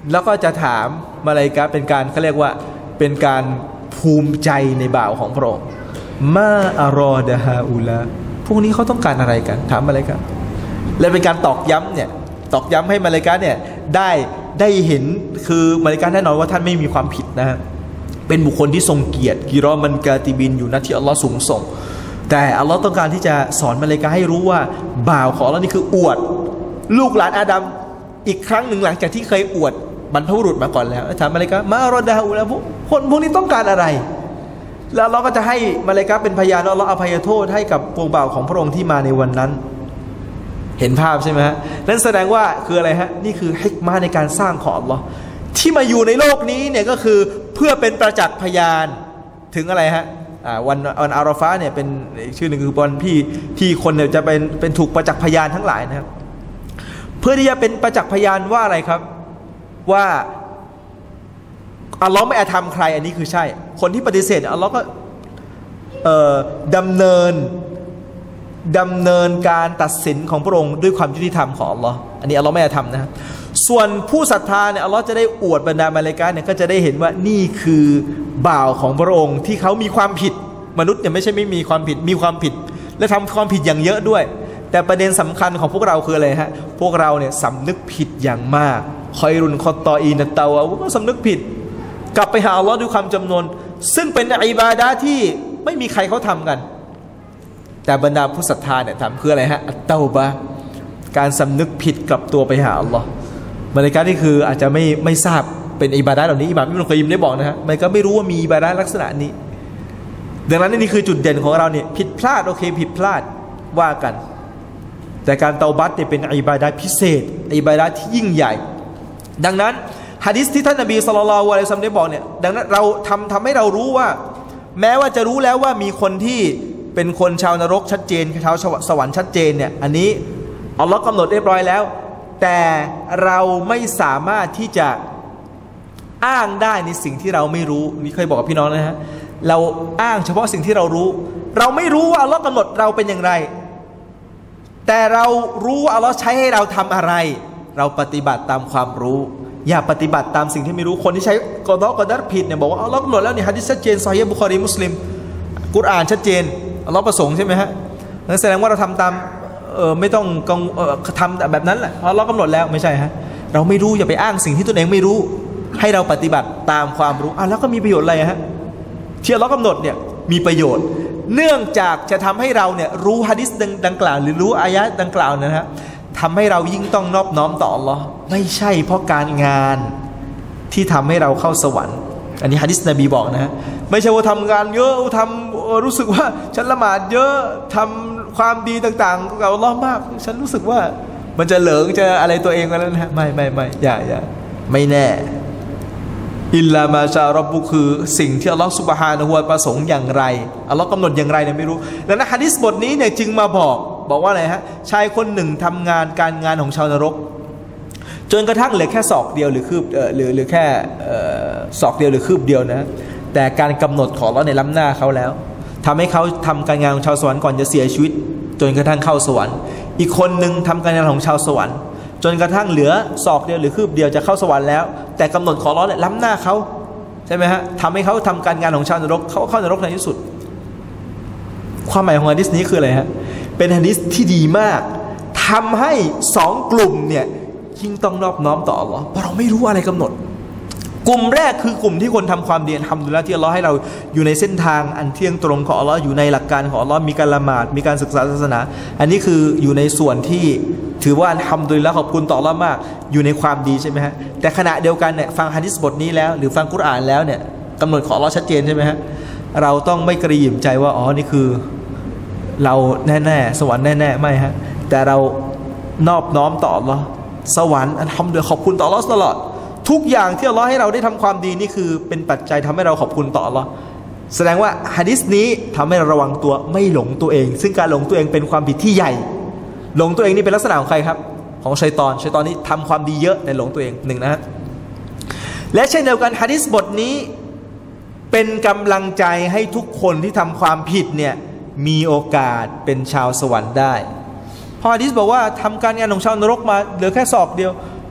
B: แล้วก็จะถามมาลาอิกะฮ์เป็นการเขาเรียกว่าเป็นการภูมิใจในบ่าวของพระองค์มาอารอดะฮาอูลาพวกนี้เขาต้องการอะไรกันถามมาลาอิกะฮ์และเป็นการตอกย้ำเนี่ยตอกย้ำให้มาลาอิกะฮ์เนี่ยได้ได้เห็นคือมาลาอิกะฮ์แน่นอนว่าท่านไม่มีความผิดนะฮะเป็นบุคคลที่ทรงเกียรติกิรอมันกาติบินอยู่ณที่อัลลอฮ์สูงส่งแต่อัลลอฮ์ต้องการที่จะสอนมาลาอิกะฮ์ให้รู้ว่าบ่าวของอัลลอฮ์นี่คืออวดลูกหลานอาดัมอีกครั้งหนึ่งหลังจากที่เคยอวดบรรพบุรุษมาก่อนแล้วถามมาลาอิกะฮ์มาอารอดะฮาอูลาพวกคนพวกนี้ต้องการอะไรแล้วเราก็จะให้มาลาอิกะฮ์เป็นพยานอัลลอฮ์อภัยโทษให้กับพวกบ่าวของพระองค์ที่มาในวันนั้นเห็นภาพใช่ไหมฮะนั่นแสดงว่าคืออะไรฮะนี่คือฮิกมะห์ในการสร้างของอัลลอฮ์ที่มาอยู่ในโลกนี้เนี่ยก็คือเพื่อเป็นประจักษ์พยานถึงอะไรฮะวันวันอาราฟะห์เนี่ยเป็นชื่อหนึ่งคือวันที่ที่คนเนี่ยจะเป็นเป็นถูกประจักษ์พยานทั้งหลายนะครับเพื่อที่จะเป็นประจักษ์พยานว่าอะไรครับว่าอัลลอฮ์ไม่อาธรรมใครอันนี้คือใช่คนที่ปฏิเสธอัลลอฮ์ก็ดำเนินดำเนินการตัดสินของพระองค์ด้วยความยุติธรรมของอัลลอฮ์อันนี้อัลลอฮ์ไม่อาธรรมนะครับส่วนผู้ศรัทธาเนี่ยอัลลอฮ์จะได้อวดบรรดามาลาอิกะฮ์เนี่ยก็จะได้เห็นว่านี่คือบ่าวของพระองค์ที่เขามีความผิดมนุษย์เนี่ยไม่ใช่ไม่มีความผิดมีความผิดและทำความผิดอย่างเยอะด้วยแต่ประเด็นสำคัญของพวกเราคืออะไรฮะพวกเราเนี่ยสำนึกผิดอย่างมากคอยรุนคอตออีนัตเตาวะก็สำนึกผิดกลับไปหาอัลลอฮ์ด้วยความจำนวนซึ่งเป็นอิบาดะห์ที่ไม่มีใครเขาทำกันแต่บรรดาผู้ศรัทธาเนี่ยทำคืออะไรฮะอัตเตาบะห์การสำนึกผิดกลับตัวไปหาอัลลอฮ์มาลาอิกะฮ์นี่คืออาจจะไม่ไม่ทราบเป็นอิบาดะห์เหล่านี้อิหม่ามอิบนุกอยยิมได้บอกนะฮะมันก็ไม่รู้ว่ามีอิบาดะห์ลักษณะนี้ดังนั้นนี่คือจุดเด่นของเราเนี่ยผิดพลาดโอเคผิดพลาดว่ากันแต่การเตาบัตเนี่ยเป็นอิบาดะห์พิเศษอิบาดะห์ที่ยิ่งใหญ่ดังนั้นหะดีษที่ท่านนบีศ็อลลัลลอฮุอะลัยฮิวะซัลลัมได้บอกเนี่ยดังนั้นเราทำทำให้เรารู้ว่าแม้ว่าจะรู้แล้วว่ามีคนที่เป็นคนชาวนรกชัดเจนชาวสวรรค์ชัดเจนเนี่ยอันนี้อัลลอฮ์กำหนดเรียบร้อยแล้วแต่เราไม่สามารถที่จะอ้างได้ในสิ่งที่เราไม่รู้นี่เคยบอกกับพี่น้องนะฮะเราอ้างเฉพาะสิ่งที่เรารู้เราไม่รู้ว่าอัลลอฮ์กำหนดเราเป็นอย่างไรแต่เรารู้ว่าอัลลอฮ์ใช้ให้เราทำอะไรเราปฏิบัติตามความรู้อย่าปฏิบัติตามสิ่งที่ไม่รู้คนที่ใช้กอฎอกอดัรผิดเนี่ยบอกว่าอัลลอฮ์กำหนดแล้วนี่หะดีษชัดเจนซอฮีฮ์บุคอรีมุสลิมกุรอานชัดเจนอัลลอฮ์ประสงค์ใช่ไหมฮะนั่นแสดงว่าเราทำตามเออไม่ต้องกังเอ่อทำแบบนั้นแหละอัลลอฮ์กำหนดแล้วไม่ใช่ฮะเราไม่รู้อย่าไปอ้างสิ่งที่ตัวเองไม่รู้ให้เราปฏิบัติตามความรู้อ่ะแล้วก็มีประโยชน์อะไรฮะที่อัลลอฮ์กำหนดเนี่ยมีประโยชน์เนื่องจากจะทำให้เราเนี่ยรู้หะดีษดังกล่าวหรือรู้อายะห์ดังกล่าวนะฮะทำให้เรายิ่งต้องนอบน้อมต่ออัลลอฮ์ไม่ใช่เพราะการงานที่ทำให้เราเข้าสวรรค์อันนี้หะดีษนบีบอกนะฮะไม่ใช่ว่าทำงานเยอะทำรู้สึกว่าฉันละหมาดเยอะทำความดีต่างๆกับอัลลอฮ์มากฉันรู้สึกว่ามันจะเหลิงจะอะไรตัวเองกันแล้วนะไม่ไม่ไม่อย่าอย่าไม่แน่อิลลามาชาร็อบบุคือสิ่งที่อัลลอฮฺซุบฮานะฮูวะตะอาลาประสงค์อย่างไรอัลลอฮฺกำหนดอย่างไรเนี่ยไม่รู้ดังนั้นหะดีษบทนี้เนี่ยจึงมาบอกบอกว่าอะไรฮะชายคนหนึ่งทำงานการงานของชาวนรกจนกระทั่งเหลือแค่ศอกเดียวหรือคืบเอ่อหรือหรือแค่ศอกเดียวหรือคืบเดียวนะแต่การกำหนดของอัลลอฮฺในล้ำหน้าเขาแล้วทำให้เขาทำการงานของชาวสวรรค์ก่อนจะเสียชีวิตจนกระทั่งเข้าสวรรค์อีกคนหนึ่งทำการงานของชาวสวรรค์จนกระทั่งเหลือศอกเดียวหรือคืบเดียวจะเข้าสวรรค์แล้วแต่กำหนดของอัลเลาะห์เนี่ยล้ำหน้าเขาใช่ไหมฮะทำให้เขาทำการงานของชาวนรกเขาเข้านรกในที่สุดความหมายของหะดีษนี้คืออะไรฮะเป็นหะดีษที่ดีมากทำให้สองกลุ่มเนี่ยยิ่งต้องนอบน้อมต่ออัลเลาะห์เพราะเราไม่รู้อะไรกำหนดกลุ่มแรกคือกลุ่มที่คนทำความดีอัลฮัมดุลิลละห์ที่อัลเลาะห์ให้เราอยู่ในเส้นทางอันเที่ยงตรงของอัลเลาะห์อยู่ในหลักการของอัลเลาะห์มีการละหมาดมีการศึกษาศาสนาอันนี้คืออยู่ในส่วนที่ถือว่าอัลฮัมดุลิลละห์ขอบคุณต่ออัลเลาะห์มากอยู่ในความดีใช่ไหมฮะแต่ขณะเดียวกันเนี่ยฟังหะดีษบทนี้แล้วหรือฟังกุรอานแล้วเนี่ยกำหนดของอัลเลาะห์ชัดเจนใช่ไหมฮะเราต้องไม่กระหยิ่มใจว่าอ๋อนี่คือเราแน่ๆสวรรค์แน่ๆไม่ฮะแต่เรานอบน้อมต่ออัลเลาะห์สวรรค์อัลฮัมดุลิลละห์ขอบคุณต่ออัลเลาะห์ตลอดทุกอย่างที่อัลเลาะห์ให้เราได้ทำความดีนี่คือเป็นปัจจัยทำให้เราขอบคุณต่ออัลเลาะห์แสดงว่าหะดีษนี้ทำให้เราระวังตัวไม่หลงตัวเองซึ่งการหลงตัวเองเป็นความผิดที่ใหญ่หลงตัวเองนี่เป็นลักษณะของใครครับของชัยฏอนชัยฏอนนี่ทำความดีเยอะแต่หลงตัวเองหนึ่งนะฮะและเช่นเดียวกันหะดีษบทนี้เป็นกำลังใจให้ทุกคนที่ทำความผิดเนี่ยมีโอกาสเป็นชาวสวรรค์ได้พอหะดีษบอกว่าทำการงานของชาวนรกมาเหลือแค่ศอกเดียว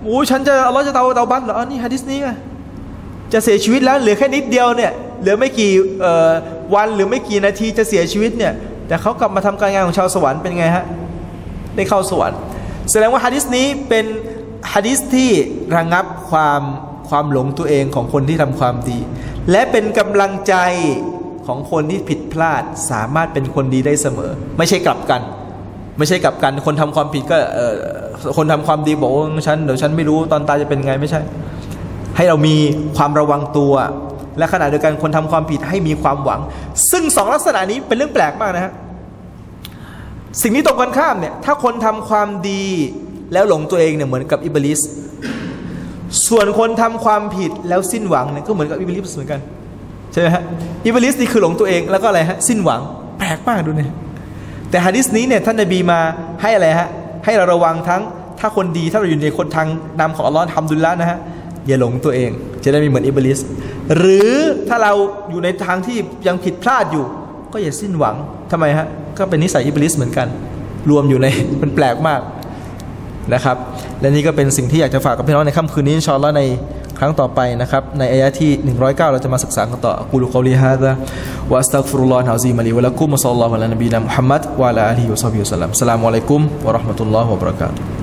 B: โอ้ฉันจะอัลลอฮ์จะเตาเตาบัตเหรอนี่ฮะดิษนี้จะเสียชีวิตแล้วเหลือแค่นิดเดียวเนี่ยเหลือไม่กี่วันหรือไม่กี่นาทีจะเสียชีวิตเนี่ยแต่เขากลับมาทำการงานของชาวสวรรค์เป็นไงฮะได้เข้าสวรรค์แสดงว่าฮะดิษนี้เป็นฮะดิษที่ระงับความความหลงตัวเองของคนที่ทำความดีและเป็นกำลังใจของคนที่ผิดพลาดสามารถเป็นคนดีได้เสมอไม่ใช่กลับกันไม่ใช่กลับกันคนทำความผิดก็เอ่อคนทำความดีบอกว่าฉันเดี๋ยวฉันไม่รู้ตอนตายจะเป็นไงไม่ใช่ให้เรามีความระวังตัวและขณะเดียวกันคนทำความผิดให้มีความหวังซึ่งสองลักษณะนี้เป็นเรื่องแปลกมากนะฮะสิ่งนี้ตรงกันข้ามเนี่ยถ้าคนทำความดีแล้วหลงตัวเองเนี่ยเหมือนกับอิบลิสส่วนคนทำความผิดแล้วสิ้นหวังเนี่ยก็เหมือนกับอิบลิสเหมือนกันใช่ไหมฮะอิบลิสนี่คือหลงตัวเองแล้วก็อะไรฮะสิ้นหวังแปลกมากดูเนี่ยแต่หะดีษนี้เนี่ยท่านนบีมาให้อะไรฮะให้เราระวังทั้งถ้าคนดีถ้าเราอยู่ในคนทางนำของอัลลอฮ์ฮัมดุลิลละห์นะฮะอย่าหลงตัวเองจะได้ไม่เหมือนอิบลิสหรือถ้าเราอยู่ในทางที่ยังผิดพลาดอยู่ก็อย่าสิ้นหวังทำไมฮะก็เป็นนิสัยอิบลิสเหมือนกันรวมอยู่ในมันแปลกมากนะครับและนี่ก็เป็นสิ่งที่อยากจะฝากกับพี่น้องในค่ำคืนนี้อินชาอัลลอฮ์ในครั้งต่อไปนะครับในอายะห์ที่หนึ่งร้อยเก้าเราจะมาศึกษากันต่อกูลุกอลีฮาซาวะอัสตัฆฟิรุลลอฮะอะซีมะลีวะละกุมวะศ็อลลัลลอฮุอะลานบีนะมุฮัมมัดวะอะลาอาลีฮิวะศอฮบิฮิวะซัลลัมอัสสลามุอะลัยกุมวะเราะห์มะตุลลอฮิวะบะเราะกาตุฮ์